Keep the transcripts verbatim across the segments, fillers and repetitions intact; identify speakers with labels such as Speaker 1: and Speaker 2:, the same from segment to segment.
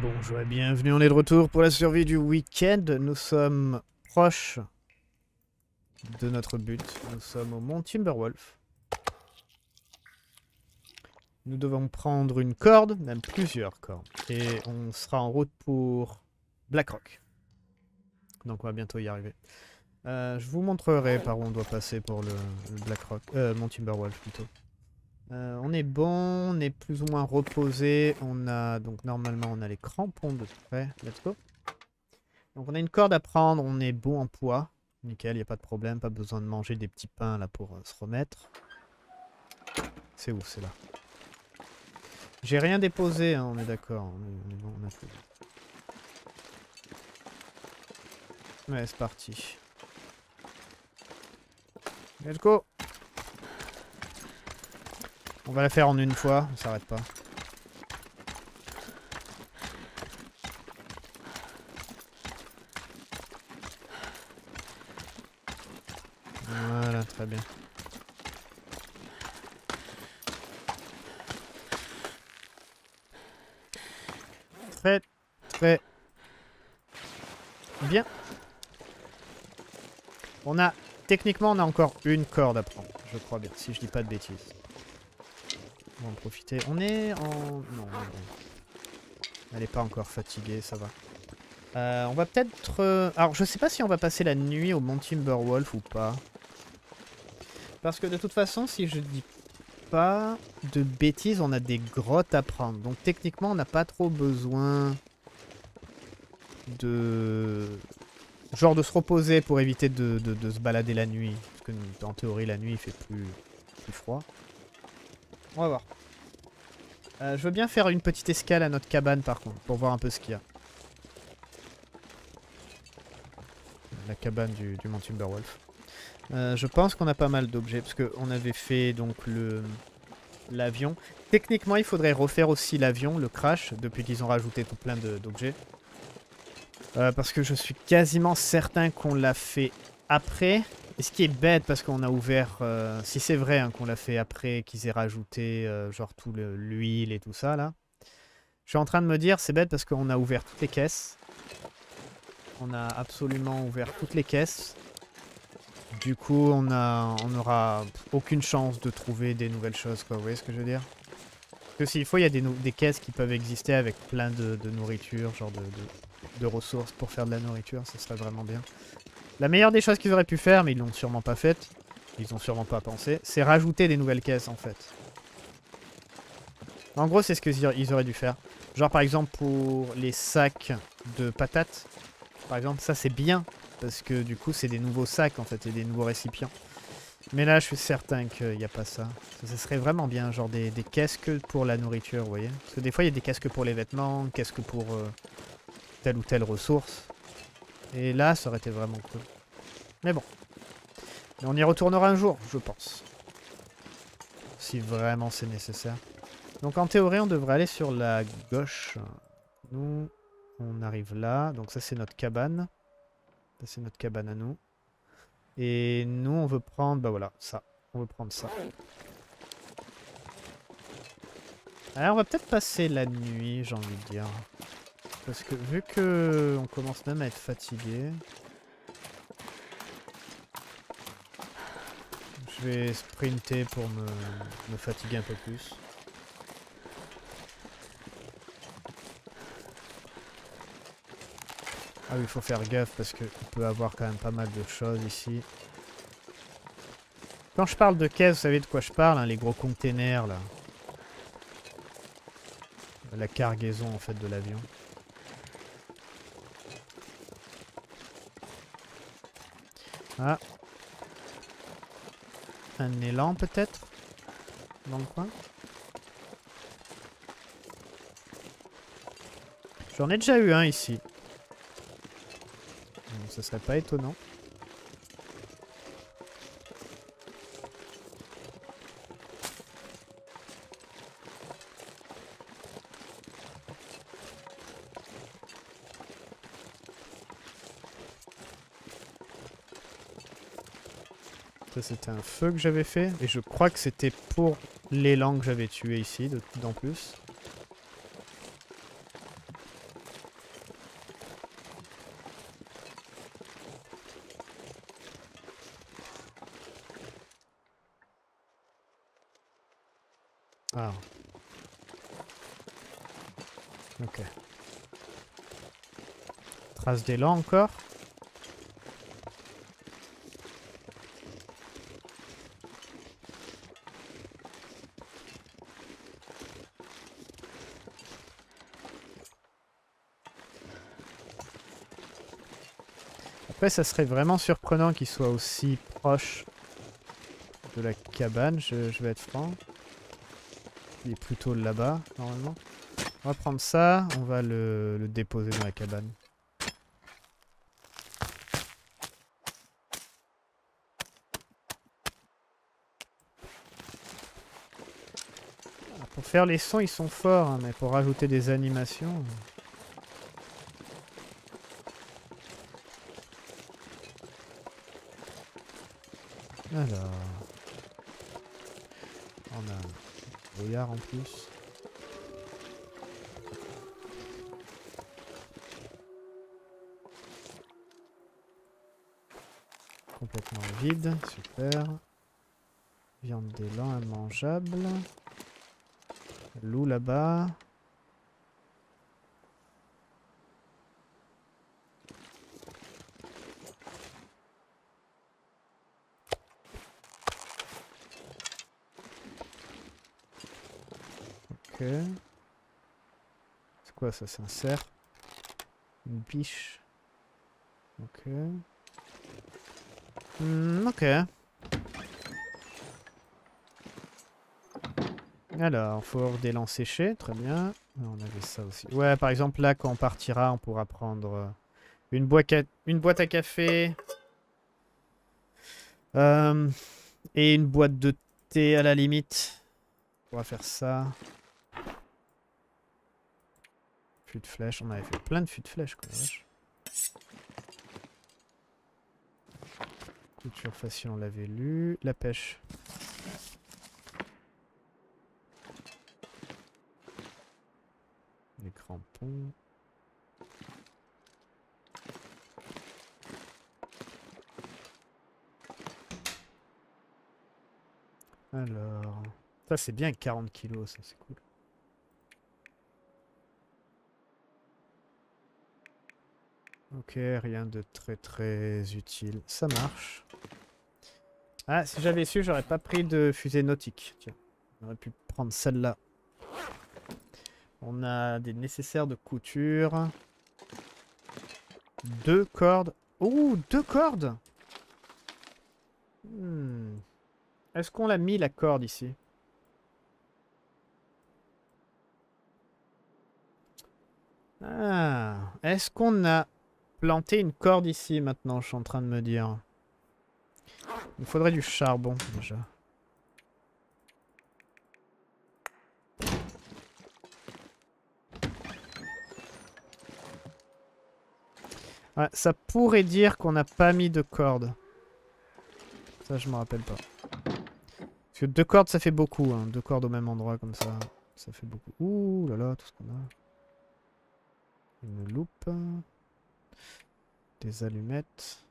Speaker 1: Bonjour et bienvenue, on est de retour pour la survie du week-end. Nous sommes proches de notre but. Nous sommes au mont Timberwolf. Nous devons prendre une corde, même plusieurs cordes. Et on sera en route pour Blackrock. Donc on va bientôt y arriver. Euh, je vous montrerai par où on doit passer pour le, le Blackrock. Euh, mont Timberwolf plutôt. Euh, on est bon, on est plus ou moins reposé. On a donc normalement on a les crampons de près. Let's go. Donc on a une corde à prendre, on est bon en poids. Nickel, il n'y a pas de problème, pas besoin de manger des petits pains là pour euh, se remettre. C'est où? C'est là. J'ai rien déposé, hein, on est d'accord. On est, on est bon, on a tout. Ouais, c'est parti. Let's go. On va la faire en une fois, on s'arrête pas. Voilà, très bien. Très, très bien. On a, techniquement, on a encore une corde à prendre, je crois bien, si je dis pas de bêtises. On va en profiter. On est en... Non, non, non. Elle est pas encore fatiguée, ça va. Euh, on va peut-être... Euh... Alors, je sais pas si on va passer la nuit au mont Timberwolf ou pas. Parce que de toute façon, si je dis pas de bêtises, on a des grottes à prendre. Donc techniquement, on n'a pas trop besoin de... Genre de se reposer pour éviter de, de, de se balader la nuit. Parce que en théorie, la nuit, il fait plus, plus froid. On va voir. Euh, je veux bien faire une petite escale à notre cabane par contre, pour voir un peu ce qu'il y a. La cabane du, du mont Timberwolf. Euh, je pense qu'on a pas mal d'objets, parce qu'on avait fait donc le l'avion. Techniquement, il faudrait refaire aussi l'avion, le crash, depuis qu'ils ont rajouté tout plein d'objets. Euh, parce que je suis quasiment certain qu'on l'a fait après. Et ce qui est bête, parce qu'on a ouvert... Euh, si c'est vrai hein, qu'on l'a fait après, qu'ils aient rajouté euh, genre tout l'huile et tout ça, là. Je suis en train de me dire, c'est bête parce qu'on a ouvert toutes les caisses. On a absolument ouvert toutes les caisses. Du coup, on a, on aura aucune chance de trouver des nouvelles choses, quoi. Vous voyez ce que je veux dire? Parce que s'il faut, il y a des, des caisses qui peuvent exister avec plein de, de nourriture, genre de, de, de ressources pour faire de la nourriture. Ça serait vraiment bien. La meilleure des choses qu'ils auraient pu faire, mais ils l'ont sûrement pas faite, ils ont sûrement pas pensé, c'est rajouter des nouvelles caisses, en fait. En gros, c'est ce qu'ils auraient dû faire. Genre, par exemple, pour les sacs de patates, par exemple, ça c'est bien. Parce que du coup, c'est des nouveaux sacs en fait et des nouveaux récipients. Mais là, je suis certain qu'il n'y a pas ça. Ça serait vraiment bien, genre des, des caisses que pour la nourriture, vous voyez. Parce que des fois, il y a des caisses que pour les vêtements, caisses que pour euh, telle ou telle ressource. Et là, ça aurait été vraiment cool. Mais bon. Mais on y retournera un jour, je pense. Si vraiment c'est nécessaire. Donc en théorie, on devrait aller sur la gauche. Nous, on arrive là. Donc ça, c'est notre cabane. Ça, c'est notre cabane à nous. Et nous, on veut prendre... Bah voilà, ça. On veut prendre ça. Alors, on va peut-être passer la nuit, j'ai envie de dire. Parce que vu que on commence même à être fatigué... Je vais sprinter pour me, me fatiguer un peu plus. Ah oui, il faut faire gaffe parce qu'il peut y avoir quand même pas mal de choses ici. Quand je parle de caisse, vous savez de quoi je parle, hein, les gros containers là. La cargaison en fait de l'avion. Ah. Un élan peut-être dans le coin. J'en ai déjà eu un ici. Donc, ce serait pas étonnant. Ça c'était un feu que j'avais fait. Et je crois que c'était pour l'élan que j'avais tué ici, d'en plus. Ah. Ok. Trace d'élan encore. Après, ça serait vraiment surprenant qu'il soit aussi proche de la cabane, je, je vais être franc. Il est plutôt là-bas, normalement. On va prendre ça, on va le, le déposer dans la cabane. Ah, pour faire les sons, ils sont forts, hein, mais pour rajouter des animations... Alors... On a un brouillard en plus. Complètement vide, super. Viande d'élan immangeable. Loup là-bas. Ok. C'est quoi ça? C'est un cerf? Une biche? Ok. Hmm, ok. Alors, faut des lents séchés, très bien. On avait ça aussi. Ouais, par exemple, là, quand on partira, on pourra prendre euh, une, boîte à... une boîte à café. Euh, et une boîte de thé à la limite. On va faire ça. Fût de flèche. On avait fait plein de fûts de flèche, quoi, vache. Couture facile, on l'avait lu. La pêche. Les crampons. Alors... Ça, c'est bien quarante kilos, ça, c'est cool. Ok, rien de très très utile. Ça marche. Ah, si j'avais su, j'aurais pas pris de fusée nautique. Tiens, j'aurais pu prendre celle-là. On a des nécessaires de couture. Deux cordes. Ouh, deux cordes. Hmm. Est-ce qu'on l'a mis la corde ici? Ah. Est-ce qu'on a planté une corde ici maintenant? Je suis en train de me dire. Il faudrait du charbon déjà. Ouais, ça pourrait dire qu'on n'a pas mis de corde. Ça, je me rappelle pas. Parce que deux cordes, ça fait beaucoup. Hein. Deux cordes au même endroit, comme ça. Ça fait beaucoup. Ouh là là, tout ce qu'on a. Une loupe. Des allumettes.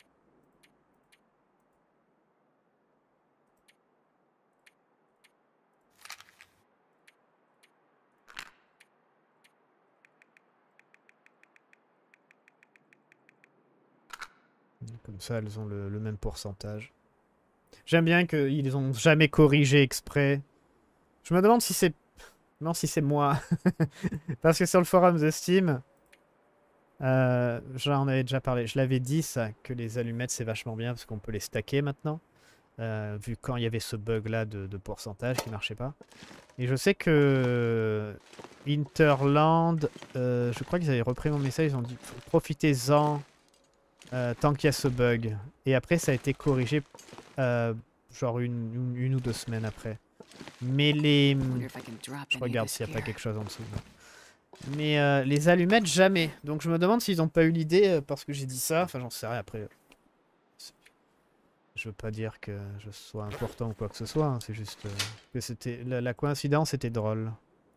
Speaker 1: Comme ça, elles ont le, le même pourcentage. J'aime bien qu'ils ont jamais corrigé exprès. Je me demande si c'est... Non, si c'est moi. Parce que sur le forum de Steam, euh, j'en avais déjà parlé. Je l'avais dit, ça, que les allumettes, c'est vachement bien parce qu'on peut les stacker maintenant. Euh, vu quand il y avait ce bug-là de, de pourcentage qui marchait pas. Et je sais que Interland, euh, je crois qu'ils avaient repris mon message, ils ont dit profitez-en euh, tant qu'il y a ce bug. Et après, ça a été corrigé euh, genre une, une, une ou deux semaines après. Mais les... Je regarde s'il n'y a pas quelque chose en dessous. Mais euh, les allumettes, jamais. Donc je me demande s'ils n'ont pas eu l'idée euh, parce que j'ai dit ça. Enfin, j'en sais rien après. Je veux pas dire que je sois important ou quoi que ce soit. Hein. C'est juste euh, que c'était la, la coïncidence était drôle.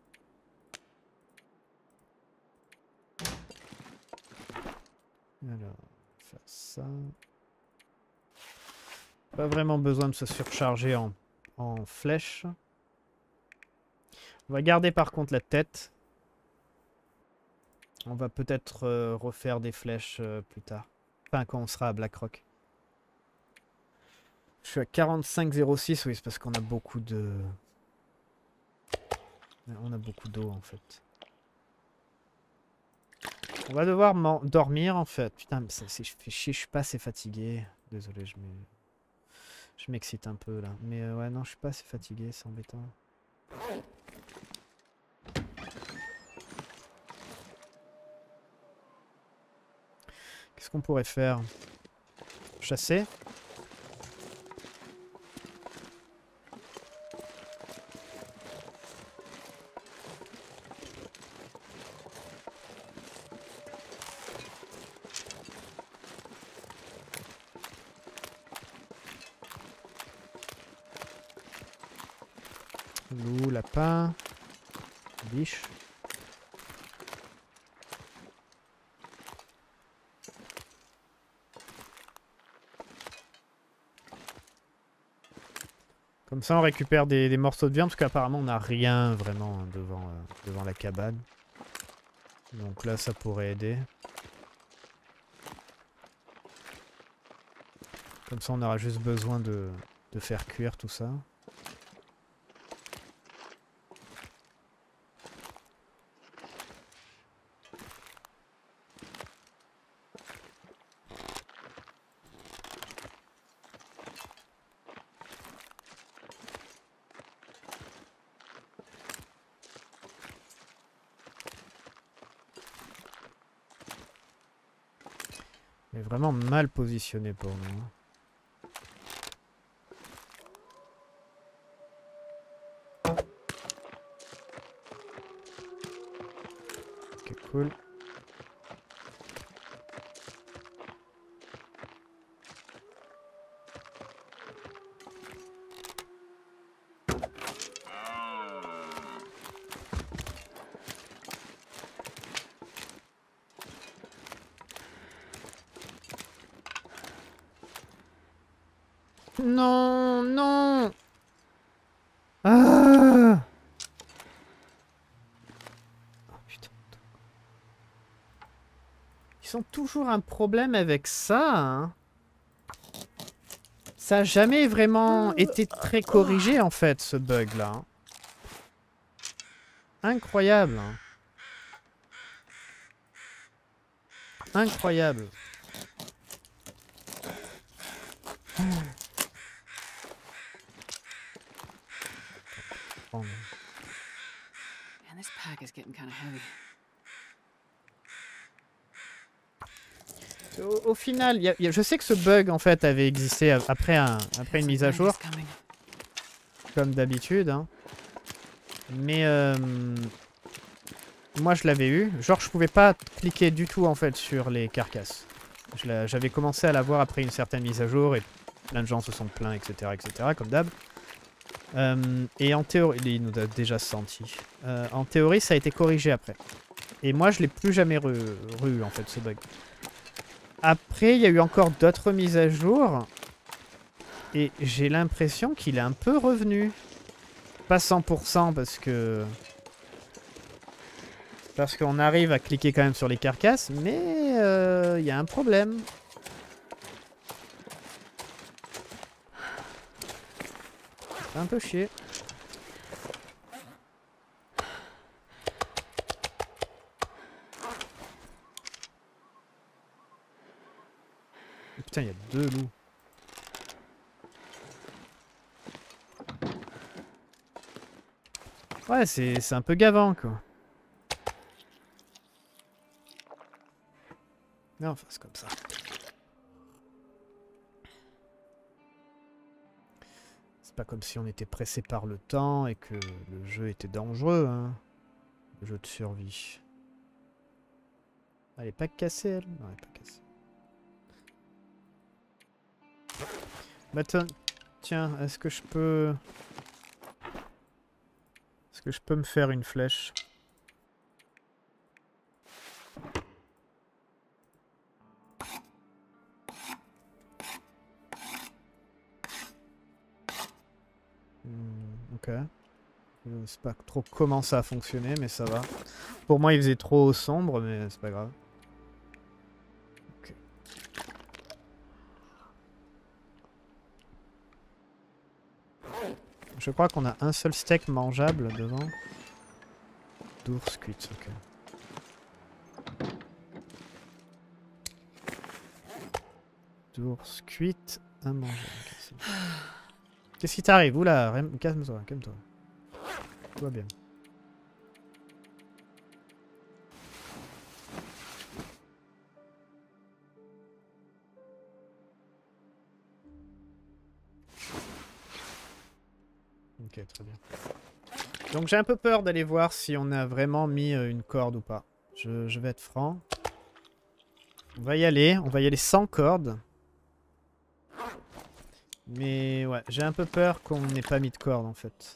Speaker 1: Alors, faire ça. Pas vraiment besoin de se surcharger en, en flèches. On va garder par contre la tête. On va peut-être euh, refaire des flèches euh, plus tard. Enfin, quand on sera à Blackrock. Je suis à quarante-cinq zéro six, oui, c'est parce qu'on a beaucoup de... On a beaucoup d'eau, en fait. On va devoir dormir, en fait. Putain, mais ça, ça fait chier, je suis pas assez fatigué. Désolé, je m'ai... Je m'excite un peu, là. Mais euh, ouais, non, je suis pas assez fatigué, c'est embêtant. Qu'est-ce qu'on pourrait faire? Chasser? Loup, lapin, biche. Comme ça, on récupère des, des morceaux de viande, parce qu'apparemment, on n'a rien vraiment devant, euh, devant la cabane. Donc là, ça pourrait aider. Comme ça, on aura juste besoin de, de faire cuire tout ça. Mais vraiment mal positionné pour nous. Ok, cool. Non, non. Ah! Oh, putain. Ils ont toujours un problème avec ça, hein. Ça n'a jamais vraiment été très corrigé, en fait, ce bug-là. Hein. Incroyable. Hein. Incroyable. Oh, au, au final, y a, y a, je sais que ce bug en fait avait existé après, un, après une mise à jour, comme d'habitude. Hein. Mais euh, moi je l'avais eu. Genre je pouvais pas cliquer du tout en fait sur les carcasses. J'avais commencé à l'avoir après une certaine mise à jour et plein de gens se sont plaints, et cetera, et cetera, comme d'hab. Euh, et en théorie, il nous a déjà senti. Euh, en théorie, ça a été corrigé après. Et moi, je l'ai plus jamais re, re eu en fait ce bug. Après, il y a eu encore d'autres mises à jour. Et j'ai l'impression qu'il est un peu revenu. Pas cent pour cent parce que... Parce qu'on arrive à cliquer quand même sur les carcasses. Mais il euh, y a un problème. C'est un peu chier. Putain, il y a deux loups. Ouais, c'est un peu gavant, quoi. Non, enfin, c'est comme ça. C'est pas comme si on était pressé par le temps et que le jeu était dangereux, hein. Le jeu de survie. Elle est pas cassée, elle? Non, elle est pas cassée. Bah tiens, est-ce que je peux... Est-ce que je peux me faire une flèche? Hmm, ok. Je sais pas trop comment ça a fonctionné, mais ça va. Pour moi, il faisait trop sombre, mais c'est pas grave. Okay. Je crois qu'on a un seul steak mangeable devant. D'ours cuite, ok. D'ours cuite, un mangeable. Okay, qu'est-ce qui t'arrive? Oula, calme-toi, calme-toi. Tout va bien. Ok, très bien. Donc j'ai un peu peur d'aller voir si on a vraiment mis euh, une corde ou pas. Je, je vais être franc. On va y aller, on va y aller sans corde. Mais ouais, j'ai un peu peur qu'on n'ait pas mis de corde en fait.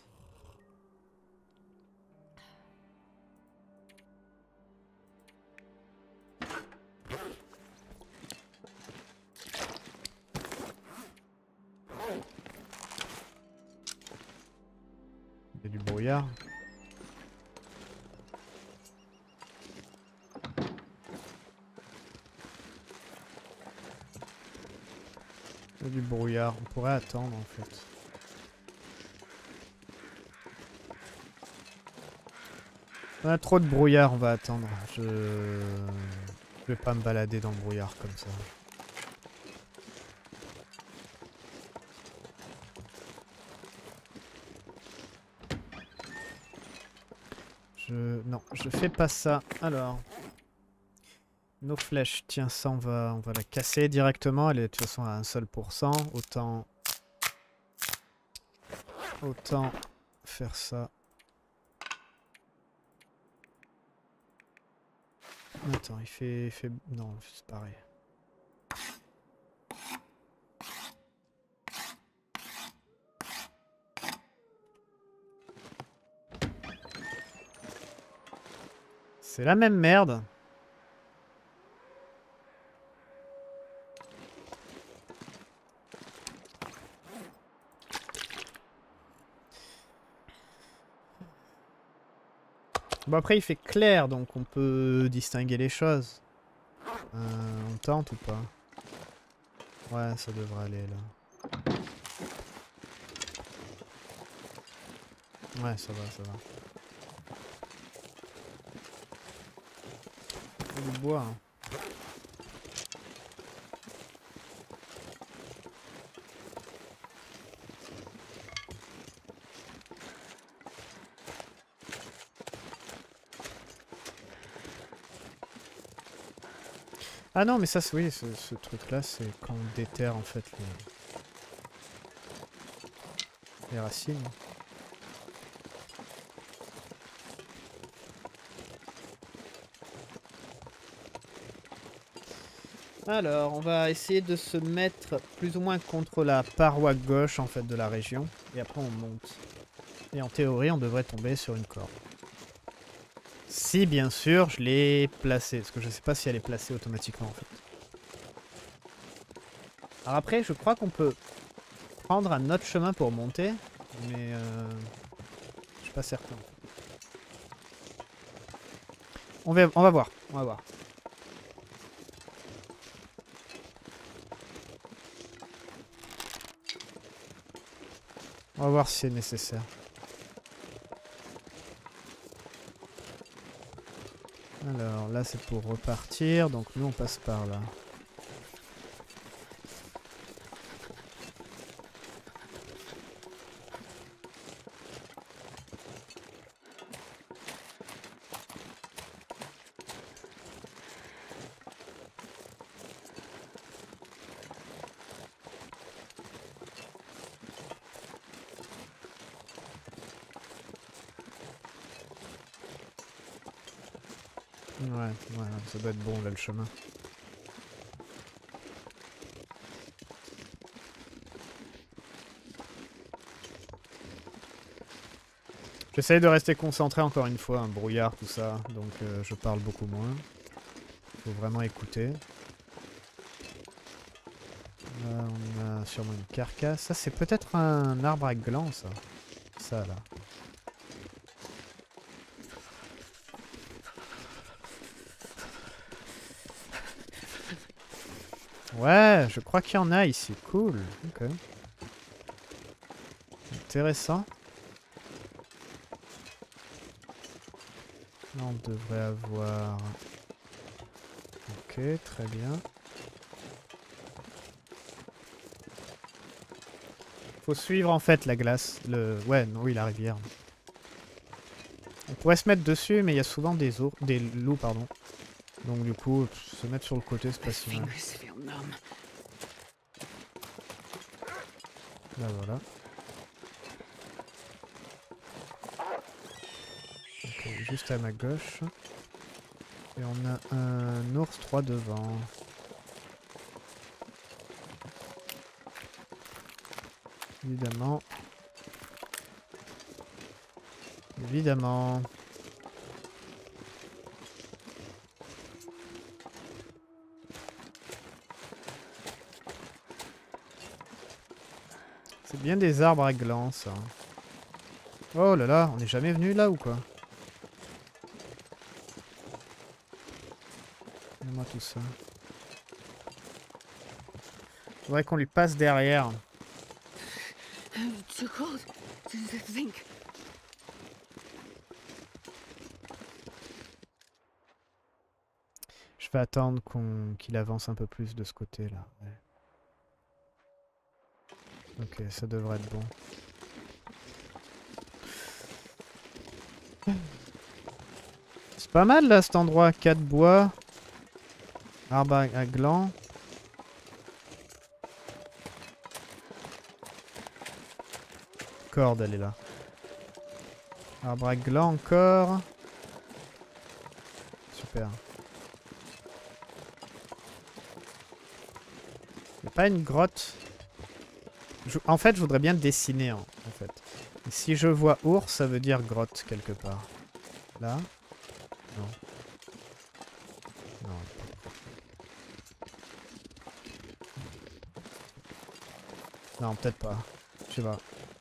Speaker 1: Il y a du brouillard. Il y a du brouillard, on pourrait attendre en fait. On a trop de brouillard, on va attendre. Je... Je vais pas me balader dans le brouillard comme ça. Je... Non, je fais pas ça. Alors... Nos flèches, tiens, ça on va, on va la casser directement. Elle est de toute façon à un seul pourcent. Autant... Autant faire ça. Attends, il fait... Il fait... Non, c'est pareil. C'est la même merde. Bon après il fait clair donc on peut distinguer les choses. Euh, on tente ou pas? Ouais, ça devrait aller là. Ouais, ça va, ça va. Il y a du bois. Hein. Ah non, mais ça, oui, ce, ce truc-là, c'est quand on déterre en fait les, les racines. Alors, on va essayer de se mettre plus ou moins contre la paroi gauche en fait de la région. Et après, on monte. Et en théorie, on devrait tomber sur une corde. Si, bien sûr, je l'ai placée. Parce que je ne sais pas si elle est placée automatiquement, en fait. Alors après, je crois qu'on peut prendre un autre chemin pour monter. Mais euh, je suis pas certain. On va, on va voir. On va voir. On va voir si c'est nécessaire. Alors là c'est pour repartir, donc nous on passe par là. Ouais, ouais, ça doit être bon là le chemin. J'essaye de rester concentré encore une fois, un brouillard, tout ça, donc euh, je parle beaucoup moins. Faut vraiment écouter. Là, on a sûrement une carcasse. Ça, c'est peut-être un arbre à gland, ça. Ça, là. Ouais, je crois qu'il y en a ici. Cool. Ok. Intéressant. Là, on devrait avoir... Ok, très bien. Faut suivre en fait la glace. Le... Ouais, non, oui, la rivière. On pourrait se mettre dessus, mais il y a souvent des, ours, des loups, pardon. Donc du coup, se mettre sur le côté, c'est pas si mal. Là, voilà. Ok, juste à ma gauche. Et on a un ours trois devant. Évidemment. Évidemment. C'est bien des arbres à glands, ça. Oh là là, on n'est jamais venu là ou quoi? Donne-moi tout ça. Faudrait qu'on lui passe derrière. Je vais attendre qu'on qu'il avance un peu plus de ce côté-là. Ouais. Ok, ça devrait être bon. C'est pas mal là cet endroit. quatre bois. Arbre à, à gland. Corde, elle est là. Arbre à gland encore. Super. Il n'y a pas une grotte. Je, en fait, je voudrais bien dessiner en, en fait. Et si je vois ours, ça veut dire grotte quelque part. Là? Non. Non. Non, peut-être pas. Je sais pas.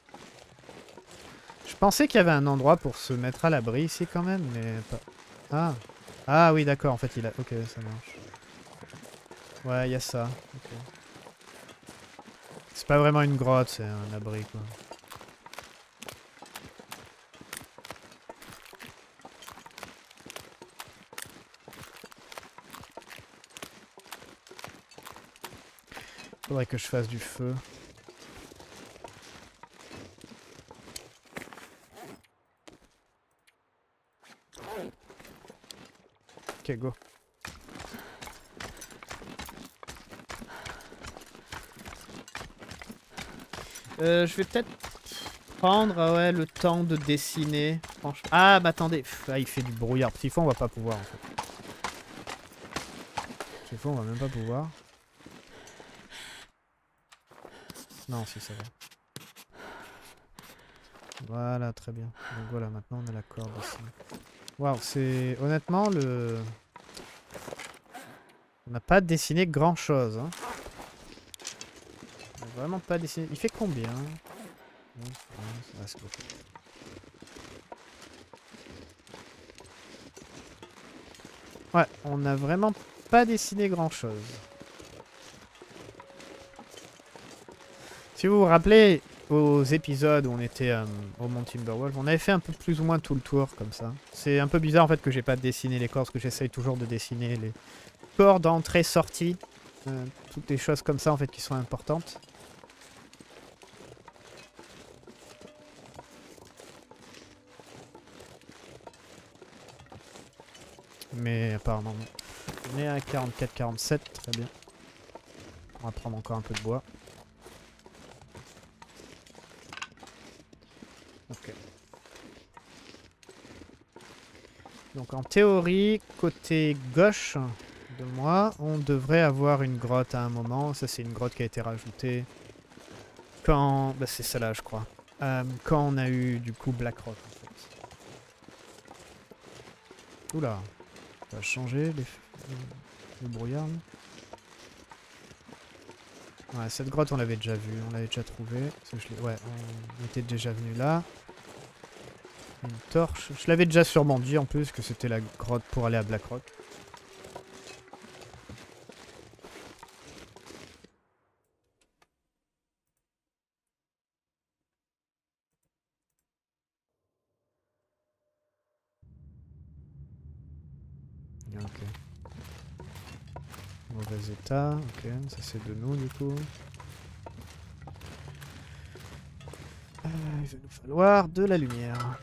Speaker 1: Je pensais qu'il y avait un endroit pour se mettre à l'abri ici quand même, mais pas... Ah. Ah oui, d'accord, en fait il a... Ok, ça marche. Ouais, il y a ça. Okay. C'est pas vraiment une grotte, c'est un abri quoi. Faudrait que je fasse du feu. Ok, go. Euh, je vais peut-être prendre ah ouais, le temps de dessiner. Franchement. Ah, mais attendez. Pff, ah, il fait du brouillard. Petit fond, on va pas pouvoir en fait. Petit fond, on va même pas pouvoir. Non, si ça va. Voilà, très bien. Donc voilà, maintenant on a la corde ici. Waouh, c'est... Honnêtement, le... On n'a pas dessiné grand chose. Hein. On n'a vraiment pas dessiné... Il fait combien? Ah, c'est beaucoup. Ouais, on n'a vraiment pas dessiné grand chose. Si vous vous rappelez, aux épisodes où on était euh, au Mont Timberwolf, on avait fait un peu plus ou moins tout le tour comme ça. C'est un peu bizarre en fait que j'ai pas dessiné les corps, parce que j'essaye toujours de dessiner les corps d'entrée sortie, euh, toutes les choses comme ça en fait qui sont importantes. Mais apparemment non. On est à quarante-quatre quarante-sept, très bien. On va prendre encore un peu de bois. Ok. Donc en théorie, côté gauche de moi, on devrait avoir une grotte à un moment. Ça c'est une grotte qui a été rajoutée quand... Bah c'est celle-là je crois. Euh, quand on a eu du coup Blackrock en fait. Oula. Ça va changer les... le brouillard. Là. Ouais, cette grotte on l'avait déjà vue, on l'avait déjà trouvée. Ouais, on était déjà venu là. Une torche. Je l'avais déjà sûrement dit en plus que c'était la grotte pour aller à Blackrock. Ok. Mauvais état, ok, ça c'est de nous du coup. Euh, il va nous falloir de la lumière.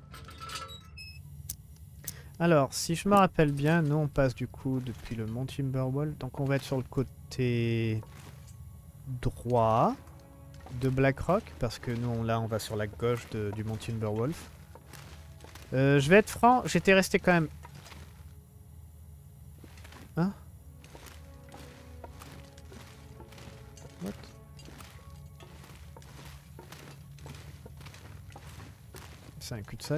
Speaker 1: Alors, si je me rappelle bien, nous on passe du coup depuis le mont Timberwolf, donc on va être sur le côté droit de Blackrock, parce que nous on, là on va sur la gauche de, du mont Timberwolf. Euh, je vais être franc, j'étais resté quand même... Hein? What? C'est un cul-de-sac.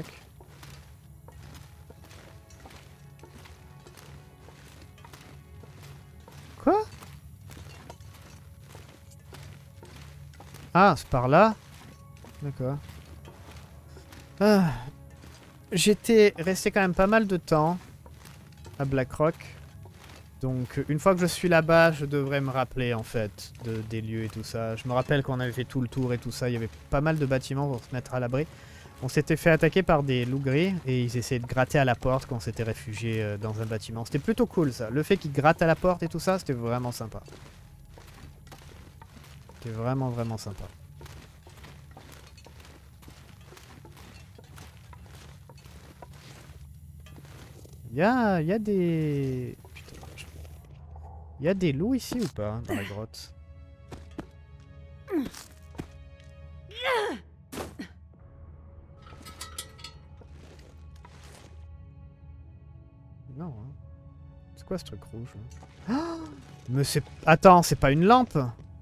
Speaker 1: Quoi? Ah, c'est par là? D'accord. Ah. J'étais resté quand même pas mal de temps à Blackrock. Donc une fois que je suis là-bas, je devrais me rappeler en fait de, des lieux et tout ça. Je me rappelle qu'on avait fait tout le tour et tout ça. Il y avait pas mal de bâtiments pour se mettre à l'abri. On s'était fait attaquer par des loups gris et ils essayaient de gratter à la porte quand on s'était réfugié dans un bâtiment. C'était plutôt cool ça. Le fait qu'ils grattent à la porte et tout ça, c'était vraiment sympa. C'était vraiment vraiment sympa. Il y a, y a des... Putain, je... y a des loups ici ou pas dans la grotte? Non. Hein. C'est quoi ce truc rouge? Ah, mais c'est... Attends, c'est pas une lampe?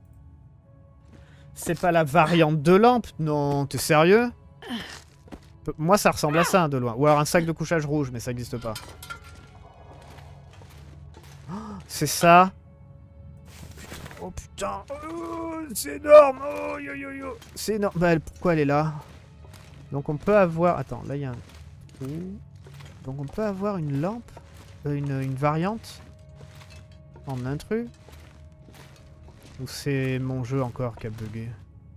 Speaker 1: C'est pas la variante de lampe? Non, t'es sérieux? Moi, ça ressemble à ça, de loin. Ou alors un sac de couchage rouge, mais ça n'existe pas. Oh, c'est ça. Oh putain. Oh, c'est énorme. Oh, yo, yo, yo. C'est énorme. Bah, pourquoi elle est là? Donc on peut avoir... Attends, là, il y a un trou. Donc on peut avoir une lampe. Euh, une, une variante. En intrus. Ou c'est mon jeu encore qui a bugué?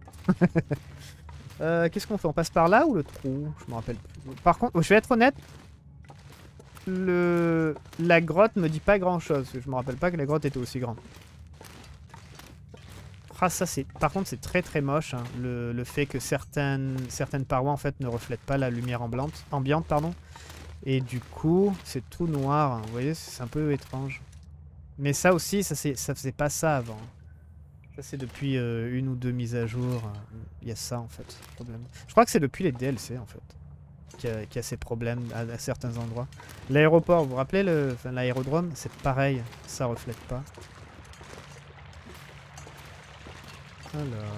Speaker 1: Euh, Qu'est-ce qu'on fait? On passe par là ou le trou? Je me rappelle plus. Par contre, je vais être honnête. Le... La grotte me dit pas grand chose. Je me rappelle pas que la grotte était aussi grande. Ah, ça c'est... Par contre, c'est très très moche. Hein. Le... le fait que certaines... certaines parois en fait ne reflètent pas la lumière ambiante. ambiante pardon. Et du coup, c'est tout noir. Vous voyez, c'est un peu étrange. Mais ça aussi, ça, ça faisait pas ça avant. Ça c'est depuis euh, une ou deux mises à jour. Il y a ça en fait, problème. Je crois que c'est depuis les D L C en fait qu'il y, qu y a ces problèmes à, à certains endroits. L'aéroport, vous vous rappelez le, enfin, l'aérodrome, c'est pareil, ça reflète pas. Alors...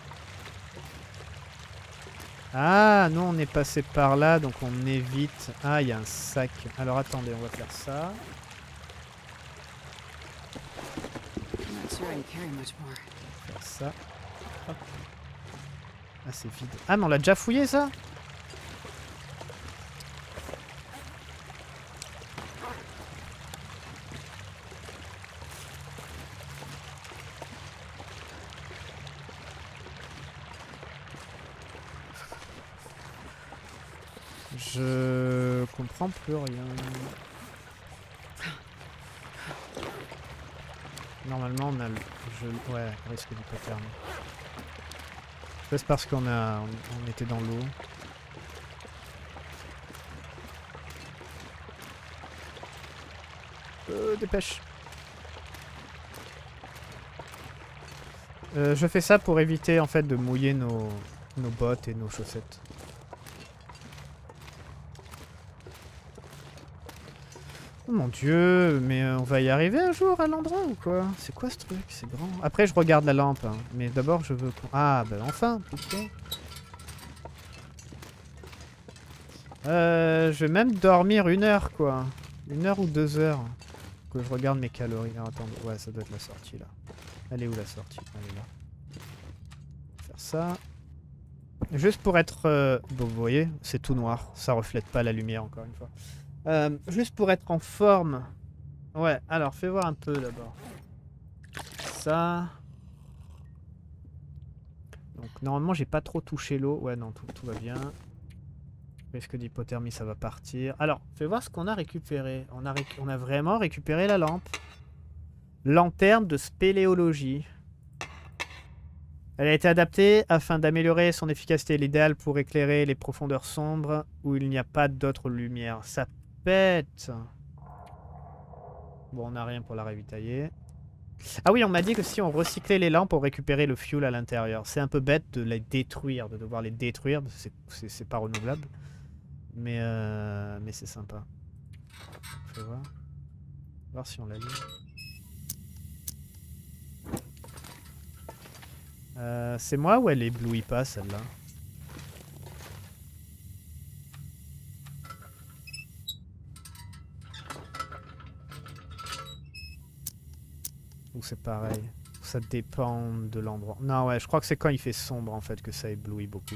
Speaker 1: Ah non, on est passé par là, donc on évite... Ah, il y a un sac. Alors attendez, on va faire ça. Faire ça. Hop. Ah, c'est vide. Ah, mais on l'a déjà fouillé, ça? Je comprends plus rien. Normalement, on a le jeu... Ouais, risque du pattern. C'est parce qu'on a... On, on était dans l'eau. Euh, dépêche. Euh, je fais ça pour éviter en fait de mouiller nos, nos bottes et nos chaussettes. Oh mon dieu, mais on va y arriver un jour à l'endroit ou quoi? C'est quoi ce truc? C'est grand. Après je regarde la lampe, hein. Mais d'abord je veux... Ah bah enfin, putain. Euh, je vais même dormir une heure quoi. Une heure ou deux heures. Que je regarde mes calories. Alors, attendez, ouais ça doit être la sortie là. Elle est où la sortie? Elle est là. Faire ça. Juste pour être... Euh... Bon vous voyez, c'est tout noir. Ça reflète pas la lumière encore une fois. Euh, juste pour être en forme. Ouais, alors fais voir un peu d'abord. Ça. Donc normalement j'ai pas trop touché l'eau. Ouais non, tout, tout va bien. Risque d'hypothermie, ça va partir. Alors, fais voir ce qu'on a récupéré. On a, réc on a vraiment récupéré la lampe. Lanterne de spéléologie. Elle a été adaptée afin d'améliorer son efficacité. L'idéal pour éclairer les profondeurs sombres où il n'y a pas d'autre lumière. Ça pète. Bon, on n'a rien pour la ravitailler. Ah oui, on m'a dit que si on recyclait les lampes, on récupérait le fuel à l'intérieur. C'est un peu bête de les détruire, de devoir les détruire. C'est pas renouvelable. Mais, euh, mais c'est sympa. Faut voir. Voir si on l'a lu. Euh, c'est moi ou elle éblouit pas celle-là? Ou c'est pareil? Ça dépend de l'endroit. Non, ouais, je crois que c'est quand il fait sombre en fait que ça éblouit beaucoup.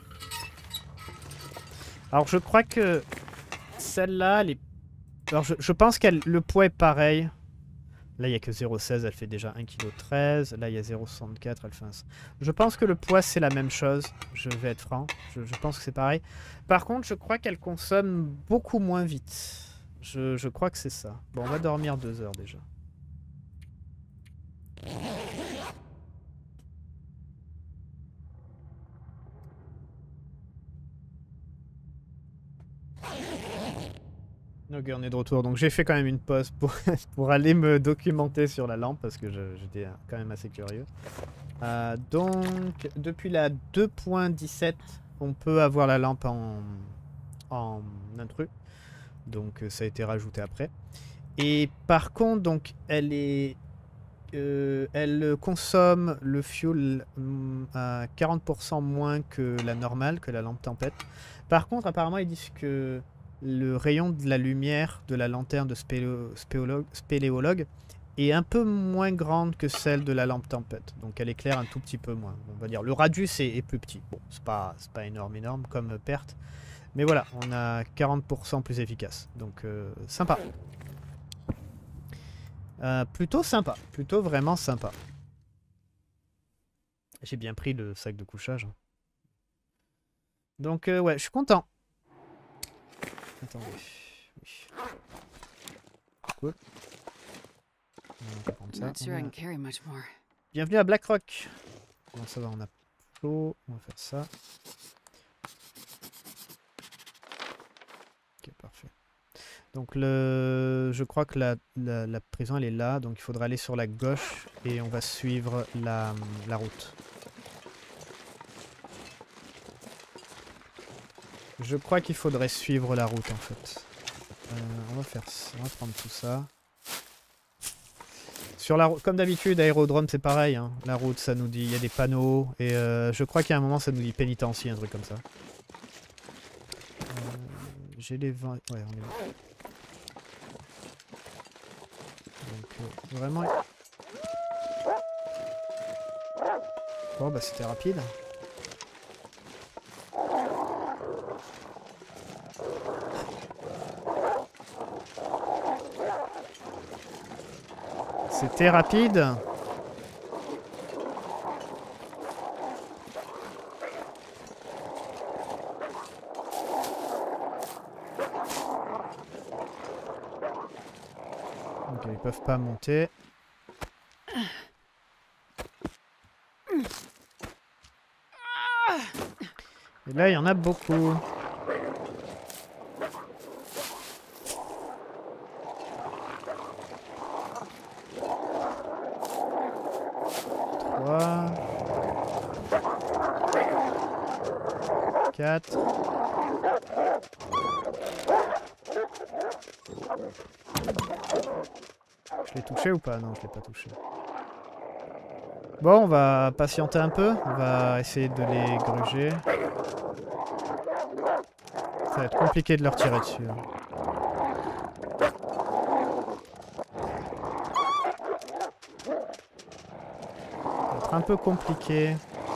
Speaker 1: Alors je crois que celle-là, elle est... Alors je, je pense que le poids est pareil. Là, il n'y a que zéro virgule seize, elle fait déjà un virgule treize kilos. Là, il y a zéro virgule soixante-quatre, elle fait un... Je pense que le poids, c'est la même chose. Je vais être franc. Je, je pense que c'est pareil. Par contre, je crois qu'elle consomme beaucoup moins vite. Je, je crois que c'est ça. Bon, on va dormir deux heures déjà. Ok, on est de retour. Donc j'ai fait quand même une pause pour, pour aller me documenter sur la lampe parce que j'étais quand même assez curieux. Euh, donc depuis la deux point dix-sept, on peut avoir la lampe en, en intrus. Donc ça a été rajouté après. Et par contre, donc elle est... Euh, elle consomme le fuel à quarante pour cent moins que la normale, que la lampe tempête. Par contre, apparemment, ils disent que le rayon de la lumière de la lanterne de spéléo spéologue, spéléologue est un peu moins grande que celle de la lampe tempête. Donc elle éclaire un tout petit peu moins. On va dire le radius est, est plus petit. Bon, c'est pas, c'est pas énorme, énorme comme perte. Mais voilà, on a quarante pour cent plus efficace. Donc euh, sympa. Euh, plutôt sympa, plutôt vraiment sympa. J'ai bien pris le sac de couchage. Donc euh, ouais, je suis content. Attendez. Oui. Cool. On va prendre ça. On a... Bienvenue à Blackrock. Bon, ça va, on a chaud. On va faire ça. Ok, parfait. Donc le, je crois que la, la, la prison elle est là, donc il faudra aller sur la gauche et on va suivre la, la route. Je crois qu'il faudrait suivre la route en fait. Euh, on va faire ça, on va prendre tout ça. Sur la route, comme d'habitude, aérodrome c'est pareil. Hein. La route ça nous dit, il y a des panneaux et euh, je crois qu'à un moment ça nous dit pénitencier, un truc comme ça. Euh, J'ai les vingt, ouais on est là. Donc euh, vraiment... Bon bah c'était rapide. C'était rapide. Ok, ils peuvent pas monter. Et là, il y en a beaucoup. Trois. Quatre. Je l'ai touché ou pas? Non, je l'ai pas touché. Bon, on va patienter un peu. On va essayer de les gruger. Ça va être compliqué de leur tirer dessus. Hein. Ça va être un peu compliqué.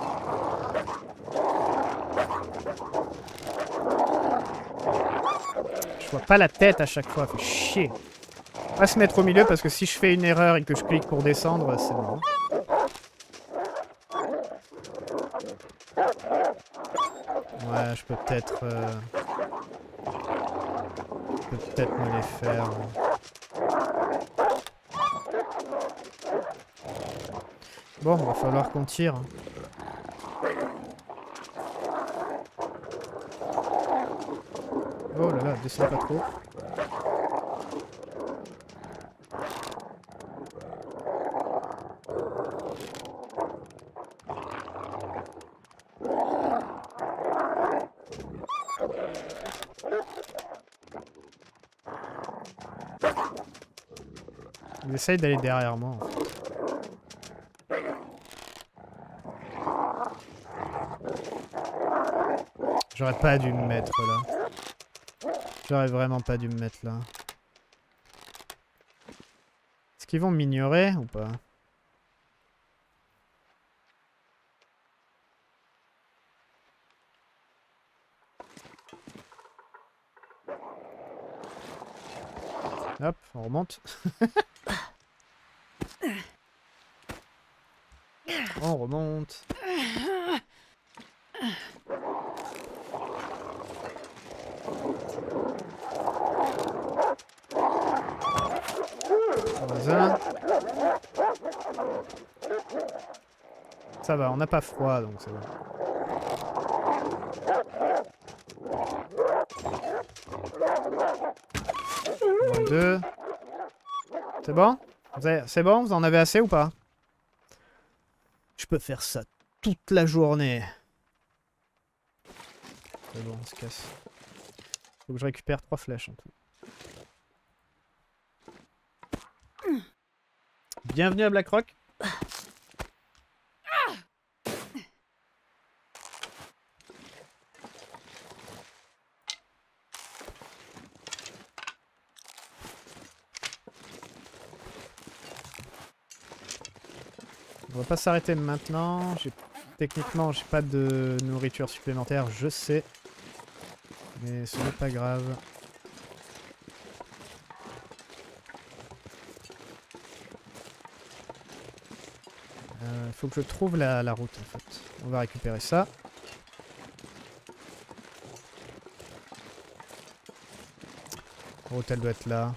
Speaker 1: Je vois pas la tête à chaque fois. Fait chier. On va se mettre au milieu parce que si je fais une erreur et que je clique pour descendre, c'est bon. Ouais, je peux peut-être... Euh... peut peut-être me les faire. Bon, va falloir qu'on tire. Oh là là, descends pas trop. Il essaye d'aller derrière moi. En fait. J'aurais pas dû me mettre là. J'aurais vraiment pas dû me mettre là. Est-ce qu'ils vont m'ignorer ou pas? Hop, on remonte. On remonte. Voilà. Ça va, on n'a pas froid donc c'est bon. Moins deux. C'est bon? C'est bon? Vous en avez assez ou pas? Je peux faire ça toute la journée. C'est bon, on se casse. Faut que je récupère trois flèches en tout. Bienvenue à Blackrock. On va pas s'arrêter maintenant. Techniquement, j'ai pas de nourriture supplémentaire, je sais. Mais ce n'est pas grave. Il euh, faut que je trouve la, la route en fait. On va récupérer ça. La route elle doit être là.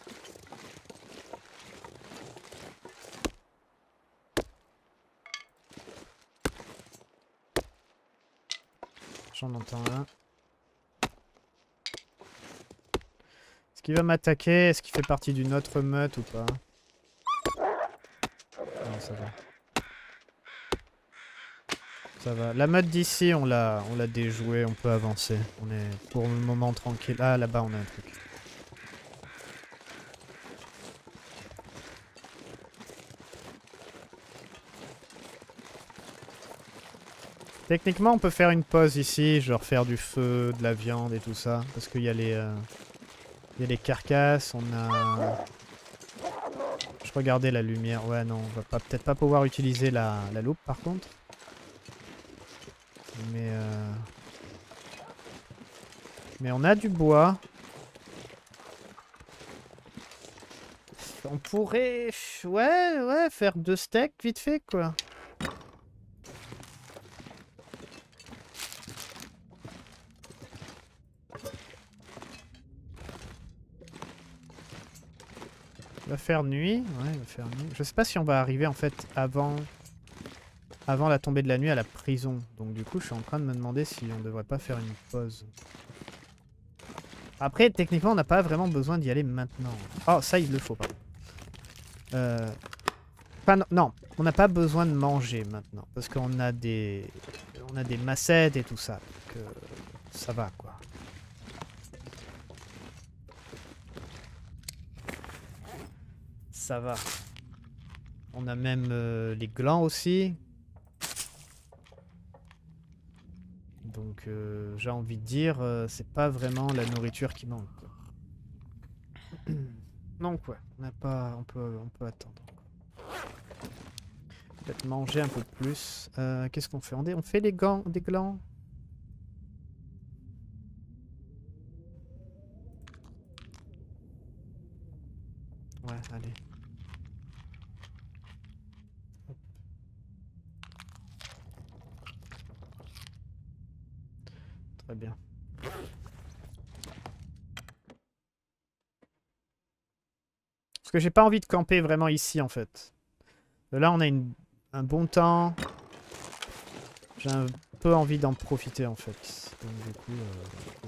Speaker 1: J'en entends un. Est-ce qu'il va m'attaquer? Est-ce qu'il fait partie d'une autre meute ou pas? Non, ça va. Ça va. La meute d'ici, on l'a on l'a déjouée, on peut avancer. On est pour le moment tranquille. Ah, là-bas, on a un truc. Techniquement, on peut faire une pause ici, genre faire du feu, de la viande et tout ça. Parce qu'il y a les... Euh, il y a les carcasses, on a... Je regardais la lumière. Ouais, non, on va pas peut-être pas pouvoir utiliser la, la loupe par contre. Mais... Euh... Mais on a du bois. On pourrait... Ouais, ouais, faire deux steaks vite fait, quoi. Il va faire nuit. Ouais, il va faire nuit. Je sais pas si on va arriver, en fait, avant... Avant la tombée de la nuit à la prison. Donc du coup, je suis en train de me demander si on devrait pas faire une pause. Après, techniquement, on n'a pas vraiment besoin d'y aller maintenant. Oh, ça, il le faut pas. Euh... Enfin, non, non, on n'a pas besoin de manger maintenant. Parce qu'on a des... On a des massettes et tout ça. Donc, euh, ça va, quoi. Ça va. On a même euh, les glands aussi. Donc, euh, j'ai envie de dire, euh, c'est pas vraiment la nourriture qui manque, quoi. Donc, ouais, on n'a pas... On peut, on peut attendre. Peut-être manger un peu plus. Euh, Qu'est-ce qu'on fait? On, on fait les gants, des glands? Ouais, allez. Hop. Très bien. Parce que j'ai pas envie de camper vraiment ici en fait. Là on a une, un bon temps. J'ai un peu envie d'en profiter en fait. Donc du coup... Euh,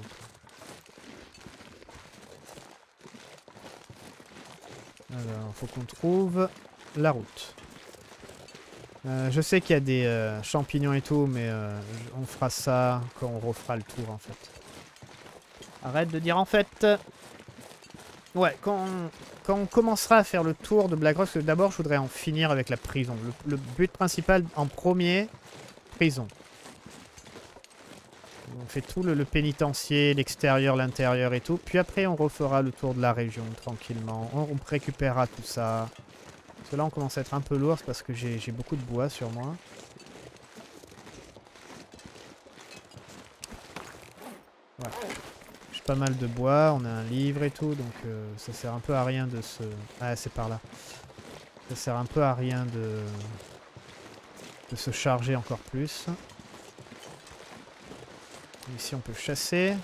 Speaker 1: alors, faut qu'on trouve la route. Euh, je sais qu'il y a des euh, champignons et tout, mais euh, on fera ça quand on refera le tour en fait. Arrête de dire en fait. Ouais, quand on, quand on commencera à faire le tour de Black Rock, parce que d'abord je voudrais en finir avec la prison. Le, le but principal en premier, prison. On fait tout le, le pénitencier, l'extérieur, l'intérieur et tout. Puis après on refera le tour de la région tranquillement. On, on récupérera tout ça. Parce que là on commence à être un peu lourd parce que j'ai beaucoup de bois sur moi. Voilà. J'ai pas mal de bois, on a un livre et tout, donc euh, ça sert un peu à rien de se... Ah c'est par là. Ça sert un peu à rien de... de se charger encore plus. Ici on peut chasser.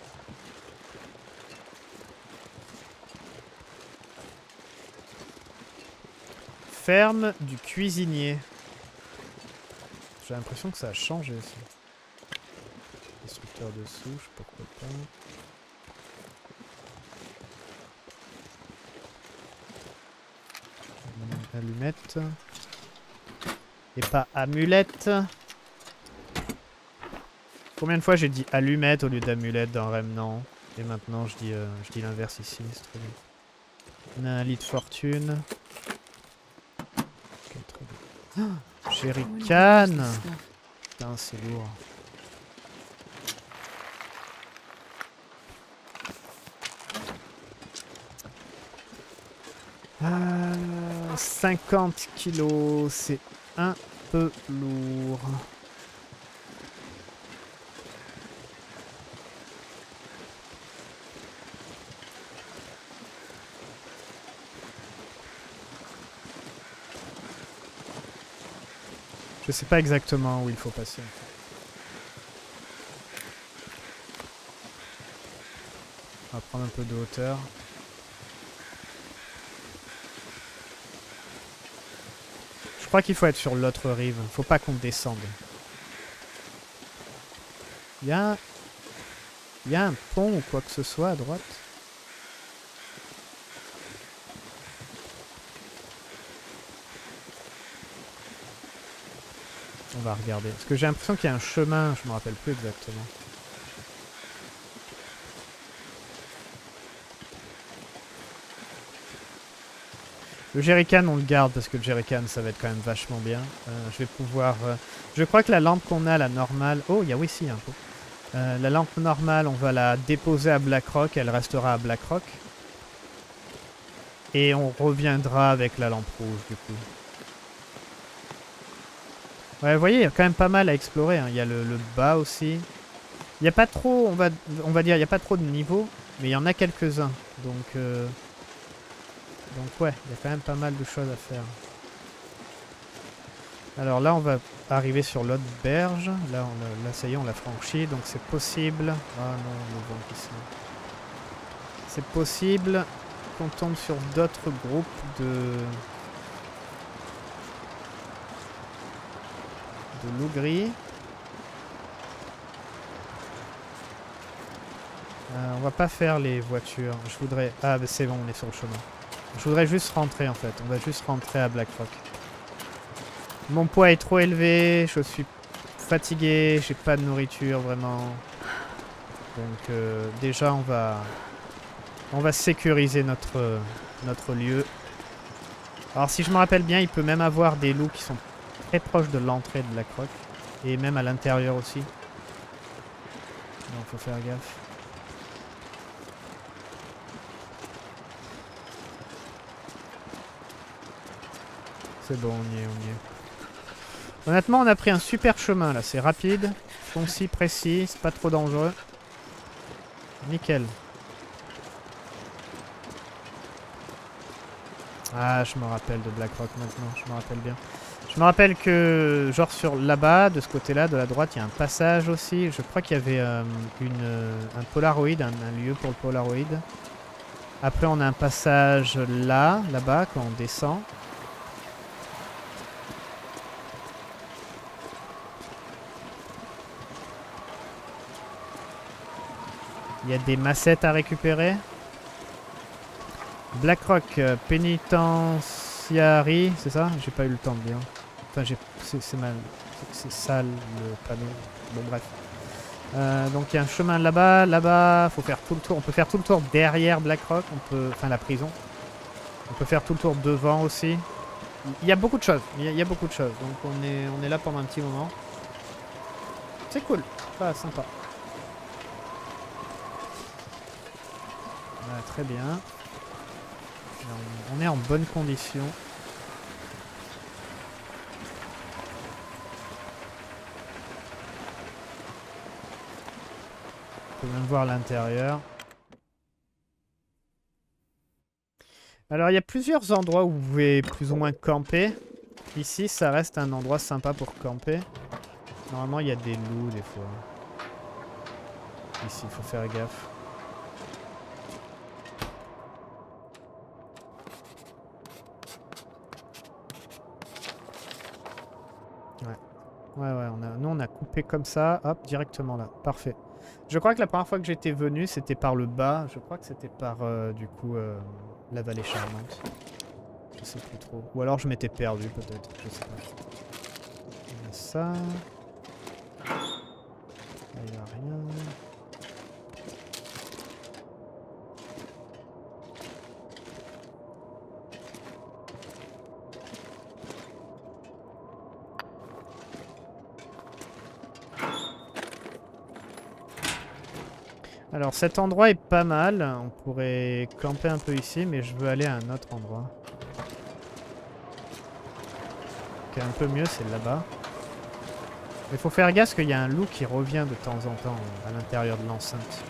Speaker 1: Ferme du cuisinier. J'ai l'impression que ça a changé ça. Destructeur de souches, pourquoi pas. Allumette. Et pas amulette. Combien de fois j'ai dit allumette au lieu d'amulette dans Remnant? Et maintenant je dis, euh, je dis l'inverse ici, c'est très bien. On a un lit de fortune. Okay, très bien. Oh, Jerrycan. Putain, c'est lourd. Euh, cinquante kilos, c'est un peu lourd. Je sais pas exactement où il faut passer. On va prendre un peu de hauteur. Je crois qu'il faut être sur l'autre rive. Faut pas qu'on descende. Il y a... Il y a un pont ou quoi que ce soit à droite. On va regarder. Parce que j'ai l'impression qu'il y a un chemin, je me rappelle plus exactement. Le jerrycan, on le garde parce que le jerrycan, ça va être quand même vachement bien. Euh, je vais pouvoir... Euh... Je crois que la lampe qu'on a, la normale... Oh, il y a aussi un peu. Euh, la lampe normale, on va la déposer à Black Rock. Elle restera à Black Rock. Et on reviendra avec la lampe rouge, du coup. Ouais, vous voyez, il y a quand même pas mal à explorer. Hein. Il y a le, le bas aussi. Il n'y a pas trop, on va, on va dire, il n'y a pas trop de niveaux. Mais il y en a quelques-uns. Donc... Euh... Donc ouais, il y a quand même pas mal de choses à faire. Alors là, on va arriver sur l'autre berge. Là, on là, ça y est, on l'a franchi. Donc c'est possible... Ah non, le vent qui s'en... C'est possible qu'on tombe sur d'autres groupes de... de loups gris. Euh, on va pas faire les voitures. Je voudrais... Ah, bah c'est bon, on est sur le chemin. Je voudrais juste rentrer en fait, on va juste rentrer à Black Rock. Mon poids est trop élevé, je suis fatigué, j'ai pas de nourriture vraiment. Donc euh, déjà on va on va sécuriser notre, euh, notre lieu. Alors si je me rappelle bien, il peut même avoir des loups qui sont très proches de l'entrée de Black Rock. Et même à l'intérieur aussi. Donc faut faire gaffe. C'est bon, on y est, on y est. Honnêtement, on a pris un super chemin là. C'est rapide, concis, précis, c'est pas trop dangereux. Nickel. Ah, je me rappelle de Black Rock maintenant, je me rappelle bien. Je me rappelle que, genre sur là-bas, de ce côté-là, de la droite, il y a un passage aussi. Je crois qu'il y avait euh, une, un Polaroid, un, un lieu pour le Polaroid. Après, on a un passage là, là-bas, quand on descend. Il y a des massettes à récupérer. Blackrock euh, Penitentiary, c'est ça? J'ai pas eu le temps de lire. Enfin, c'est mal. C'est sale le panneau. Bon, bref. Euh, donc il y a un chemin là-bas, là-bas. Faut faire tout le tour. On peut faire tout le tour derrière Blackrock. On peut, enfin la prison. On peut faire tout le tour devant aussi. Il y a beaucoup de choses. Il y a, il y a beaucoup de choses. Donc on est, on est là pendant un petit moment. C'est cool. Ah, sympa. Voilà, très bien. Alors, on est en bonne condition. On peut même voir l'intérieur. Alors, il y a plusieurs endroits où vous pouvez plus ou moins camper. Ici, ça reste un endroit sympa pour camper. Normalement, il y a des loups des fois. Ici, il faut faire gaffe. Ouais. Ouais, ouais, on a, nous on a coupé comme ça, hop, directement là. Parfait. Je crois que la première fois que j'étais venu, c'était par le bas. Je crois que c'était par, euh, du coup, euh, la vallée charmante. Je sais plus trop. Ou alors je m'étais perdu, peut-être. Je sais pas. Il y a ça. Là, il n'y a rien. Alors cet endroit est pas mal, on pourrait camper un peu ici, mais je veux aller à un autre endroit. Qui est un peu mieux, c'est là-bas. Il faut faire gaffe parce qu'il y a un loup qui revient de temps en temps à l'intérieur de l'enceinte.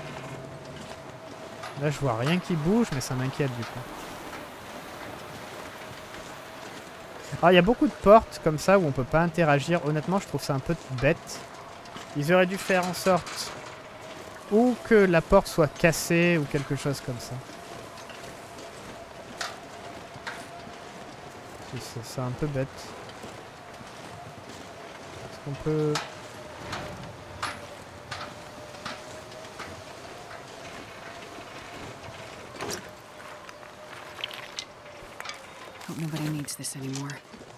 Speaker 1: Là je vois rien qui bouge, mais ça m'inquiète du coup. Alors il y a beaucoup de portes comme ça où on peut pas interagir. Honnêtement je trouve ça un peu bête. Ils auraient dû faire en sorte... ou que la porte soit cassée ou quelque chose comme ça. C'est un peu bête. Est-ce qu'on peut...
Speaker 2: Hope nobody needs this anymore.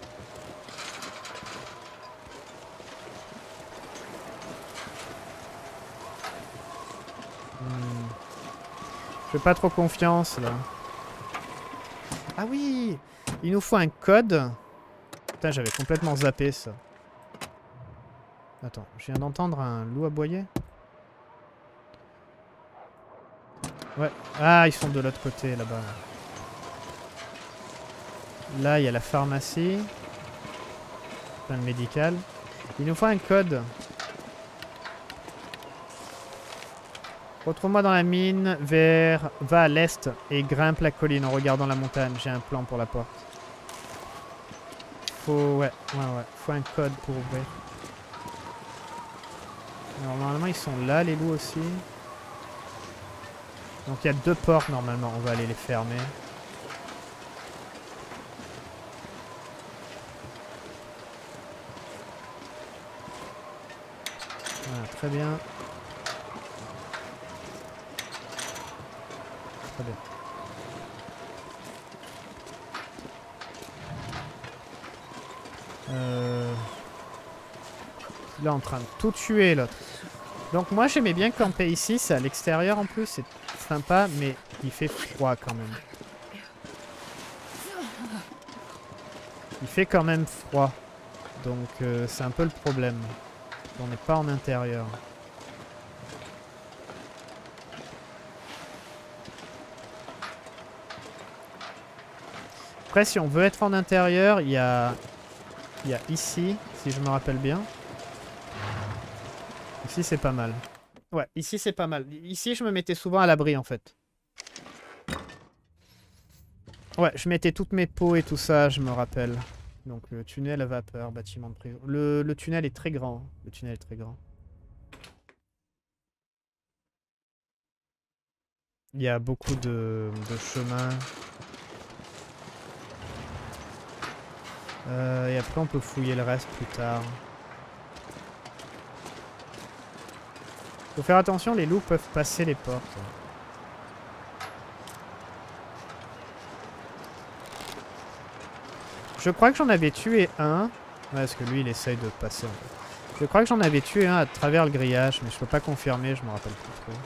Speaker 1: Hmm. Je fais pas trop confiance là. Ah oui! Il nous faut un code. Putain, j'avais complètement zappé ça. Attends, je viens d'entendre un loup aboyer. Ouais. Ah, ils sont de l'autre côté là-bas. Là, il y a la pharmacie. Enfin, le médical. Il nous faut un code. Retrouve-moi dans la mine, vers... va à l'est et grimpe la colline en regardant la montagne. J'ai un plan pour la porte. Faut... ouais, ouais, ouais. Faut un code pour ouvrir. Alors, normalement, ils sont là, les loups aussi. Donc, il y a deux portes, normalement. On va aller les fermer. Voilà, très bien. Très bien. Euh... Il est en train de tout tuer, l'autre. Donc moi, j'aimais bien camper ici. C'est à l'extérieur, en plus. C'est sympa, mais il fait froid, quand même. Il fait quand même froid. Donc, euh, c'est un peu le problème. On n'est pas en intérieur. Après, si on veut être en intérieur, il y a... il y a ici, si je me rappelle bien. Ici, c'est pas mal. Ouais, ici, c'est pas mal. Ici, je me mettais souvent à l'abri, en fait. Ouais, je mettais toutes mes peaux et tout ça, je me rappelle. Donc, le tunnel à vapeur, bâtiment de prison. Le, le tunnel est très grand. Le tunnel est très grand. Il y a beaucoup de, de chemins. Euh, et après on peut fouiller le reste plus tard. Faut faire attention, les loups peuvent passer les portes. Je crois que j'en avais tué un. Ouais, parce que lui il essaye de passer en fait. Je crois que j'en avais tué un à travers le grillage, mais je peux pas confirmer, je me rappelle plus trop.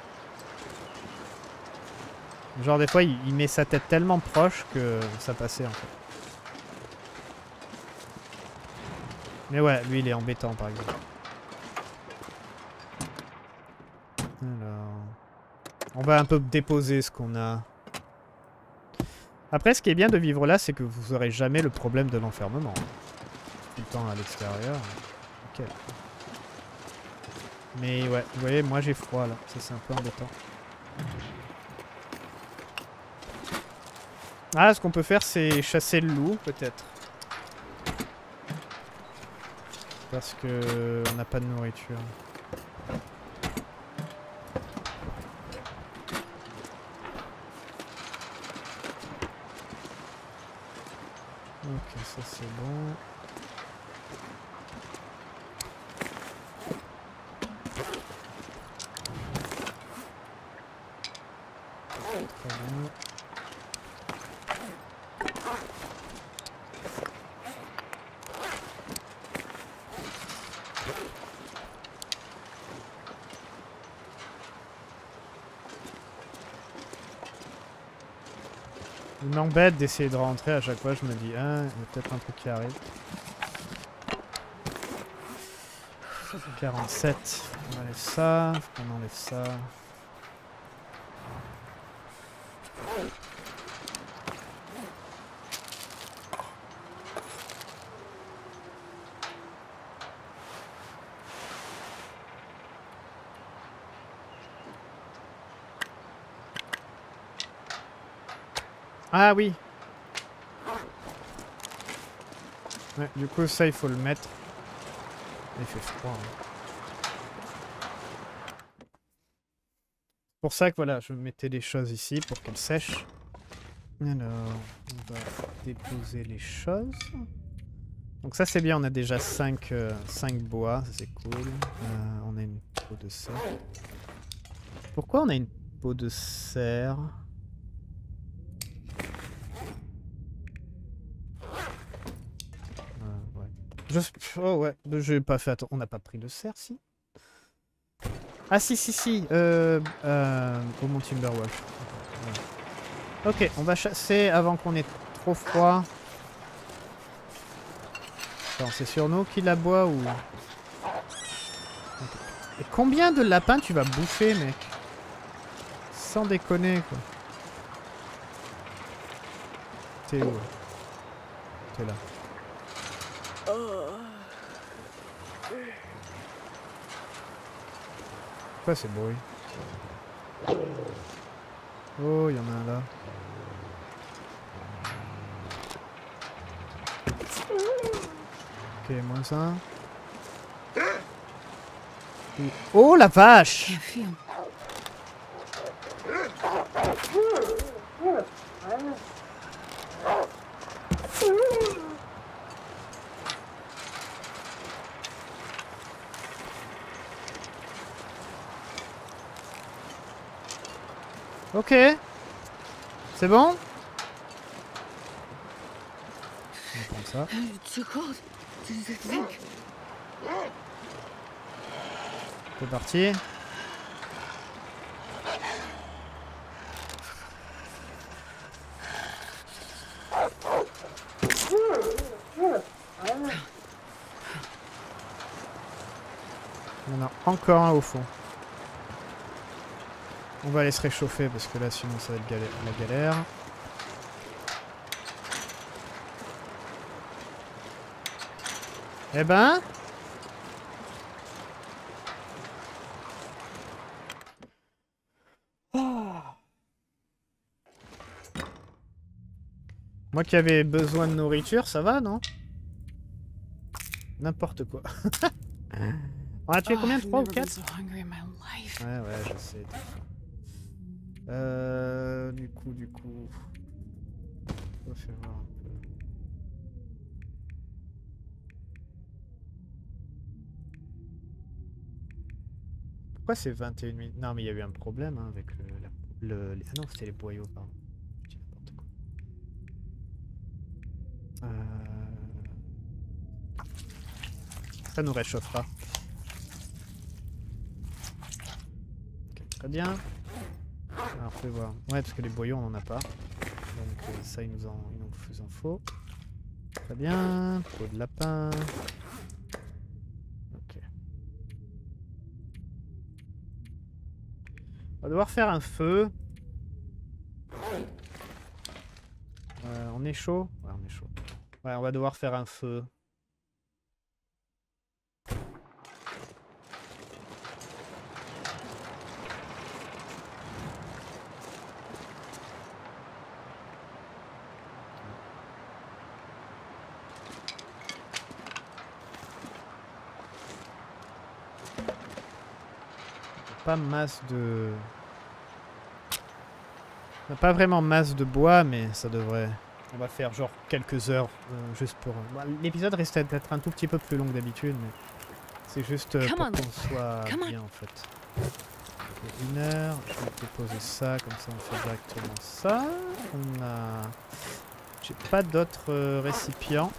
Speaker 1: Genre des fois il, il met sa tête tellement proche que ça passait en fait. Mais ouais, lui il est embêtant par exemple. Alors... On va un peu déposer ce qu'on a. Après ce qui est bien de vivre là, c'est que vous aurez jamais le problème de l'enfermement. Tout le temps à l'extérieur. Ok. Mais ouais, vous voyez, moi j'ai froid là, ça c'est un peu embêtant. Ah, ce qu'on peut faire c'est chasser le loup peut-être. Parce que on n'a pas de nourriture. Ok, ça c'est bon. Très bien. Il m'embête d'essayer de rentrer à chaque fois, je me dis, ah, il y a peut-être un truc qui arrive. quarante-sept, on enlève ça, faut qu'on enlève ça. Ah oui. Ouais, du coup ça il faut le mettre. Il fait froid. Hein. C'est pour ça que voilà, je mettais des choses ici pour qu'elles sèchent. Alors, on va déposer les choses. Donc ça c'est bien, on a déjà cinq, euh, cinq bois, ça c'est cool. Euh, on a une peau de cerf. Pourquoi on a une peau de cerf? euh, ouais. Je... Oh ouais, j'ai pas fait attention. On n'a pas pris de cerf, si? Ah si si si, euh, euh, au Mont Timberwolf. Ouais. Ok, on va chasser avant qu'on ait trop froid. Attends, c'est sur nous qui l'aboie ou... Okay. Et combien de lapins tu vas bouffer, mec? Sans déconner, quoi. T'es où? T'es là. Quoi ces bruits? Oh, il y en a un là. Ok, moins un. Oh la vache! Ok. C'est bon? On va prendre ça. C'est parti. Il y en a encore un au fond. On va aller se réchauffer parce que là sinon ça va être galère, la galère. Eh ben... Oh. Moi qui avais besoin de nourriture, ça va, non? N'importe quoi. On a tué combien? trois ou quatre? Ouais, ouais, je sais. Euh, du coup, du coup... On va faire voir un peu. Pourquoi c'est vingt et une minutes? Non, mais il y a eu un problème hein, avec le, la- le... les- Ah non, c'était les boyaux, pardon. Je dis n'importe quoi. Euh... Ça nous réchauffera. Ok, très bien. Alors, fais voir. Ouais, parce que les boyaux, on en a pas. Donc euh, ça, il nous en, il nous en faut. Très bien. Peau de lapin. Ok. On va devoir faire un feu. Euh, on est chaud? Ouais, on est chaud. Ouais, on va devoir faire un feu. Pas masse de... On n'a pas vraiment masse de bois, mais ça devrait... On va faire genre quelques heures, euh, juste pour... Bon, l'épisode risque d'être un tout petit peu plus long que d'habitude, mais c'est juste euh, pour qu'on soit bien en fait. Donc, une heure, je vais te poser ça, comme ça on fait directement ça. On a... J'ai pas d'autres euh, récipients.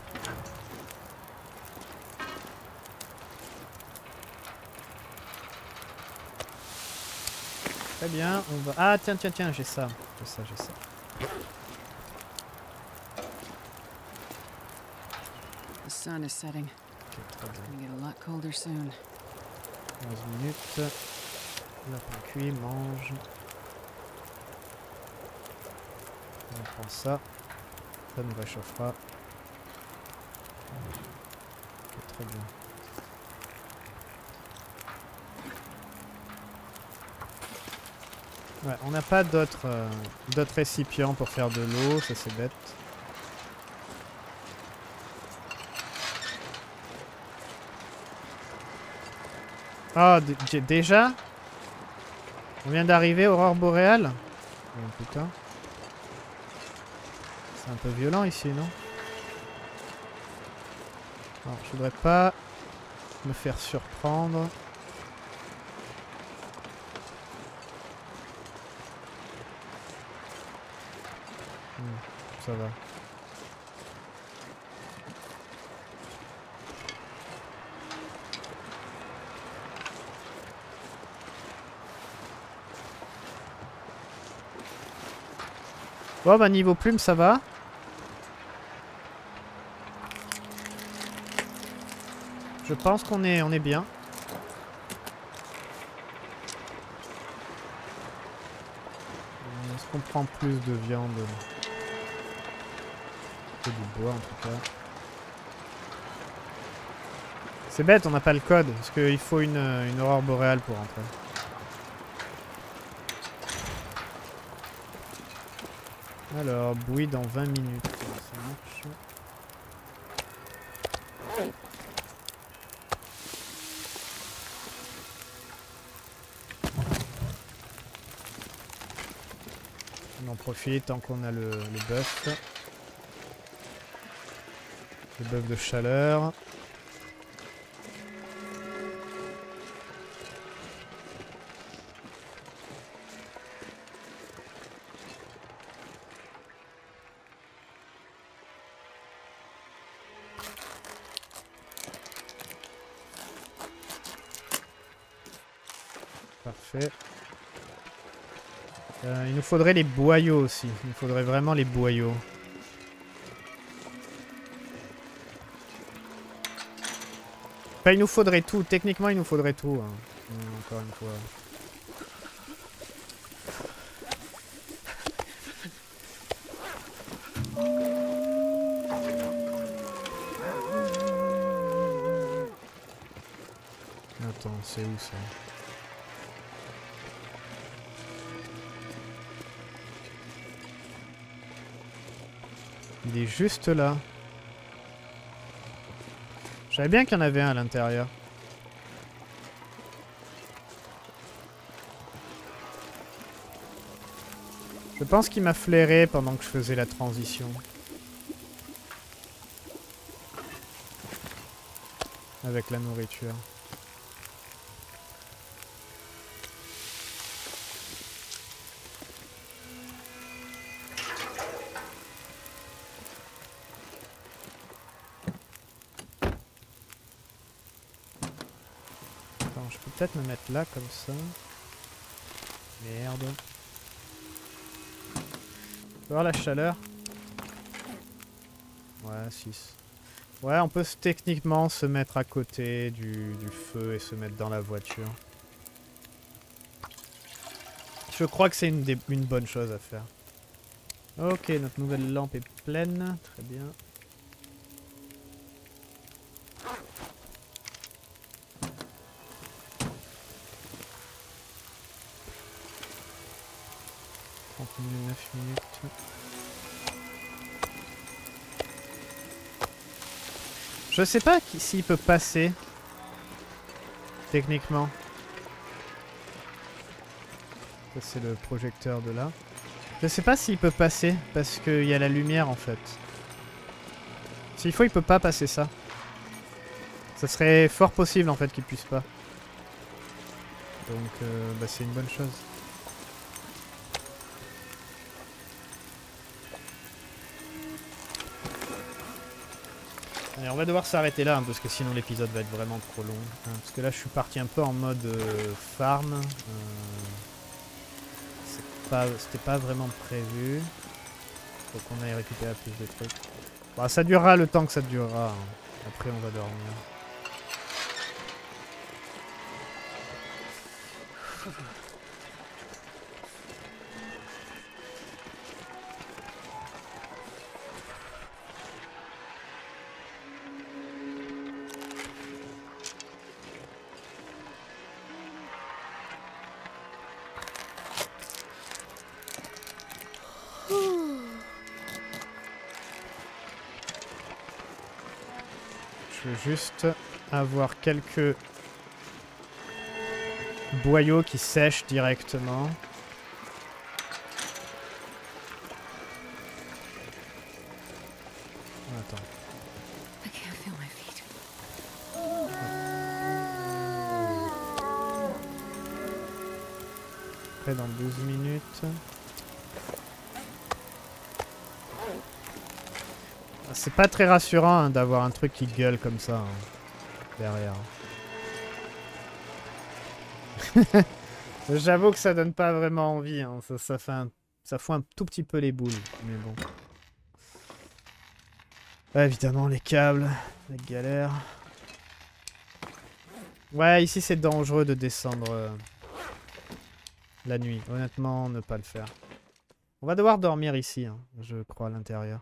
Speaker 1: Très bien, on va... Ah tiens, tiens, tiens, j'ai ça. J'ai ça, j'ai ça.
Speaker 2: The sun is setting.
Speaker 1: Ok, très bien.
Speaker 2: Gonna get a lot colder soon.
Speaker 1: onze minutes. Lapin cuit, mange. On prend ça. Ça nous réchauffera. Ok, très bien. Ouais, on n'a pas d'autres euh, d'autres récipients pour faire de l'eau, ça c'est bête. Ah, oh, déjà? On vient d'arriver, aurore boréale? Oh putain. C'est un peu violent ici, non? Alors, je voudrais pas me faire surprendre. Hmm, ça va. Bon bah niveau plume ça va. Je pense qu'on est, on est bien. Est-ce qu'on prend plus de viande que du bois en tout cas? C'est bête, on n'a pas le code, parce qu'il faut une, une aurore boréale pour rentrer. Alors, bouillie dans vingt minutes, ça marche. On en profite tant qu'on a le, le bœuf. Le bœuf de chaleur. Parfait. Euh, il nous faudrait les boyaux aussi. Il nous faudrait vraiment les boyaux. Enfin, il nous faudrait tout. Techniquement, il nous faudrait tout. Hein. Encore une fois. Attends, c'est où ça? Il est juste là. Je savais bien qu'il y en avait un à l'intérieur. Je pense qu'il m'a flairé pendant que je faisais la transition. Avec la nourriture. Attends, je peux peut-être me mettre là comme ça. Merde. Tu vois la chaleur? Ouais, six. Ouais, on peut techniquement se mettre à côté du, du feu et se mettre dans la voiture. Je crois que c'est une, une bonne chose à faire. Ok, notre nouvelle lampe est pleine. Très bien. trente minutes, neuf minutes. Je sais pas s'il peut passer. Techniquement. Ça c'est le projecteur de là. Je sais pas s'il peut passer parce qu'il y a la lumière en fait. S'il faut il peut pas passer ça. Ça serait fort possible en fait qu'il puisse pas. Donc euh, bah, c'est une bonne chose. Allez, on va devoir s'arrêter là, hein, parce que sinon l'épisode va être vraiment trop long. Hein, parce que là, je suis parti un peu en mode euh, farm. Euh, C'était pas, pas vraiment prévu. Faut qu'on aille récupérer plus de trucs. Bon, ça durera le temps que ça durera. Hein. Après, on va dormir. Je veux juste avoir quelques boyaux qui sèchent directement. Attends. Après dans douze minutes. C'est pas très rassurant hein, d'avoir un truc qui gueule comme ça hein, derrière. J'avoue que ça donne pas vraiment envie. Hein. Ça, ça, fait un, ça fout un tout petit peu les boules. Mais bon. Ouais, évidemment, les câbles. La galère. Ouais, ici c'est dangereux de descendre euh, la nuit. Honnêtement, ne pas le faire. On va devoir dormir ici, hein, je crois, à l'intérieur.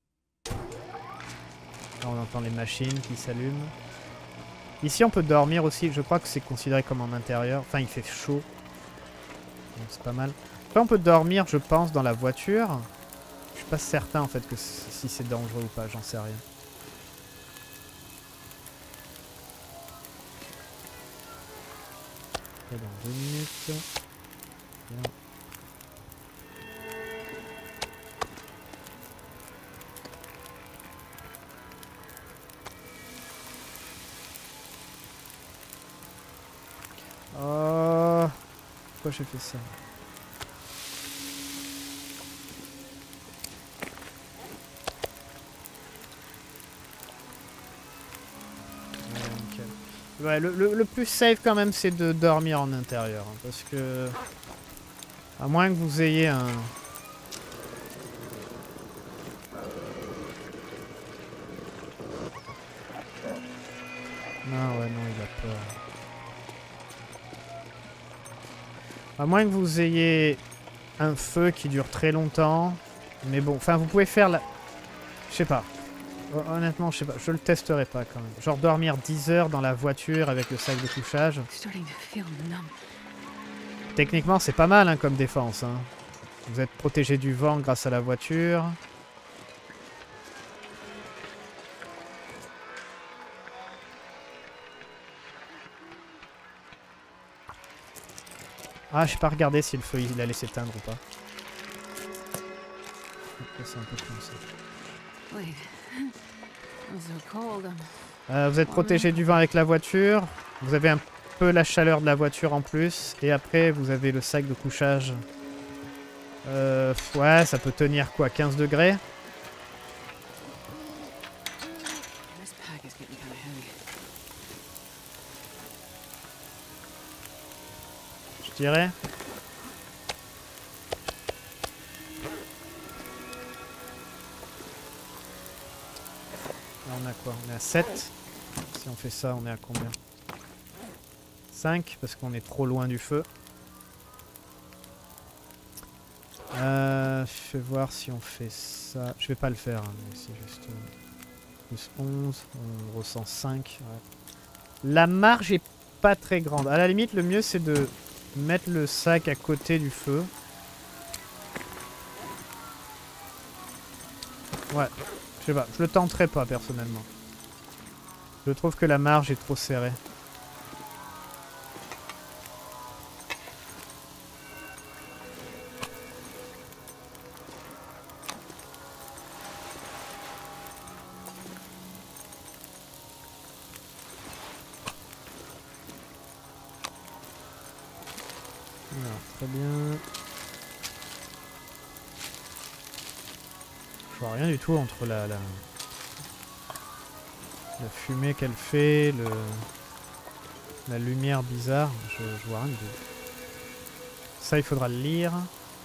Speaker 1: Là, on entend les machines qui s'allument. Ici, on peut dormir aussi. Je crois que c'est considéré comme en intérieur. Enfin, il fait chaud. Donc, c'est pas mal. Après, on peut dormir, je pense, dans la voiture. Je suis pas certain, en fait, que si c'est dangereux ou pas. J'en sais rien. Et dans deux minutes. Bien. Oh, pourquoi j'ai fait ça? Ouais, nickel. Ouais, le, le, le plus safe quand même c'est de dormir en intérieur. Hein, parce que... À moins que vous ayez un... Non, ouais, non, il a peur. À moins que vous ayez un feu qui dure très longtemps. Mais bon, enfin, vous pouvez faire la... Je sais pas. Honnêtement, je sais pas. Je le testerai pas quand même. Genre dormir dix heures dans la voiture avec le sac de couchage. Techniquement, c'est pas mal hein, comme défense. Hein. Vous êtes protégé du vent grâce à la voiture. Ah, je sais pas regarder si le feu il allait s'éteindre ou pas. c'est un peu comme ça.
Speaker 2: Wait. I'm so cold. I'm...
Speaker 1: Euh, vous êtes protégé du vent avec la voiture. Vous avez un peu la chaleur de la voiture en plus. Et après, vous avez le sac de couchage. Euh, ouais, ça peut tenir quoi, quinze degrés?
Speaker 2: This pack is getting kind of heavy.
Speaker 1: Je dirais. Là, on a quoi? On est à sept. Si on fait ça, on est à combien? cinq, parce qu'on est trop loin du feu. Euh, je vais voir si on fait ça. Je vais pas le faire, hein, mais c'est juste... Euh, plus onze, on ressent cinq. Ouais. La marge est pas très grande. À la limite, le mieux, c'est de mettre le sac à côté du feu. Ouais, je sais pas. Je le tenterai pas, personnellement. Je trouve que la marge est trop serrée. Alors, très bien. Je vois rien du tout entre la, la, la fumée qu'elle fait, le, la lumière bizarre. Je, je vois rien du tout. Ça, il faudra le lire.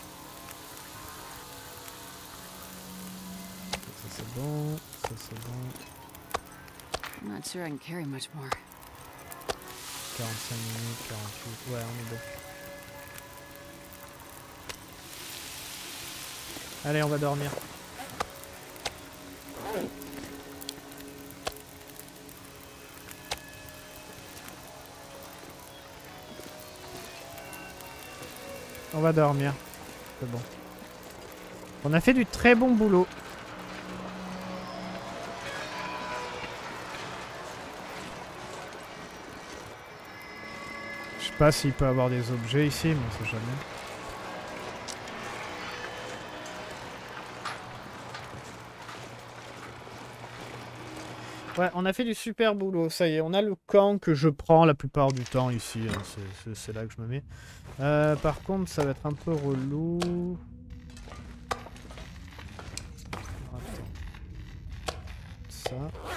Speaker 1: Ça, c'est bon. Ça, c'est bon.
Speaker 2: I'm not sure I can carry much more.
Speaker 1: quarante-cinq minutes, quarante-huit. Ouais, on est bon. Allez, on va dormir. On va dormir. C'est bon. On a fait du très bon boulot. Je sais pas s'il peut y avoir des objets ici, mais on sait jamais. Ouais, on a fait du super boulot, ça y est, on a le camp que je prends la plupart du temps ici, hein. C'est là que je me mets. Euh, par contre, ça va être un peu relou. Attends. Ça.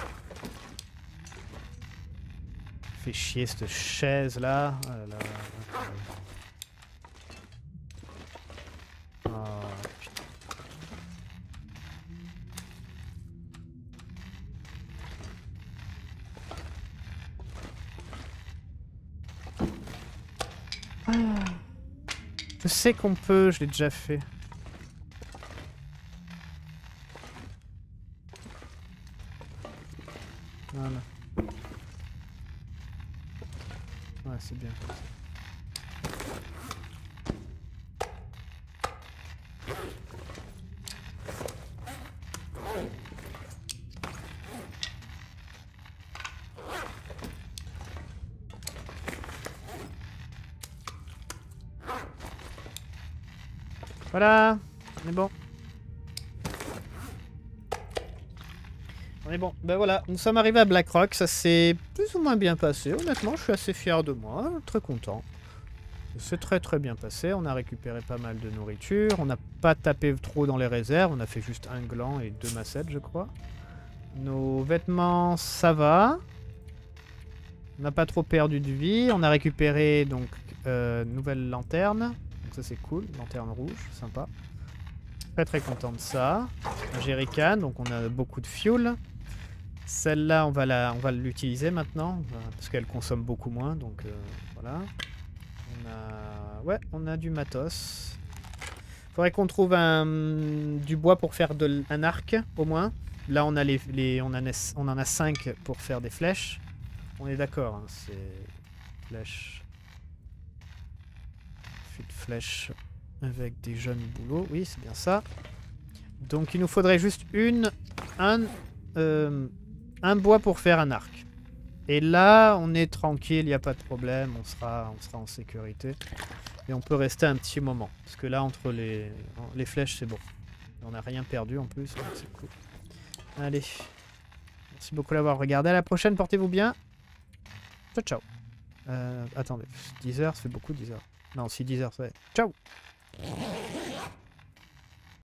Speaker 1: Fait chier cette chaise là. Oh là là. Oh, putain. Je sais qu'on peut, je l'ai déjà fait. Voilà. Ouais, c'est bien comme ça. Voilà, on est bon. On est bon. Ben voilà, nous sommes arrivés à Blackrock. Ça s'est plus ou moins bien passé. Honnêtement, je suis assez fier de moi. Très content. C'est très très bien passé. On a récupéré pas mal de nourriture. On n'a pas tapé trop dans les réserves. On a fait juste un gland et deux massettes, je crois. Nos vêtements, ça va. On n'a pas trop perdu de vie. On a récupéré donc euh, nouvelle lanterne. Donc ça c'est cool, lanterne rouge, sympa. Très très content de ça. Un jerrycan, donc on a beaucoup de fuel. Celle-là, on va la, on va l'utiliser maintenant, parce qu'elle consomme beaucoup moins, donc euh, voilà. On a, ouais, on a du matos. Faudrait qu'on trouve un, du bois pour faire de, un arc, au moins. Là, on a les, les on, en a, on en a cinq pour faire des flèches. On est d'accord, hein, c'est flèches. De flèches avec des jeunes boulots, oui c'est bien ça. Donc il nous faudrait juste une un, euh, un bois pour faire un arc. Et là on est tranquille, il n'y a pas de problème, on sera, on sera en sécurité. Et on peut rester un petit moment. Parce que là entre les, les flèches c'est bon. On n'a rien perdu en plus, donc c'est cool. Allez. Merci beaucoup d'avoir regardé. À la prochaine, portez-vous bien. Ciao, ciao. Euh, attendez, dix heures, ça fait beaucoup dix heures. Non, si dix heures, ça va. Ciao.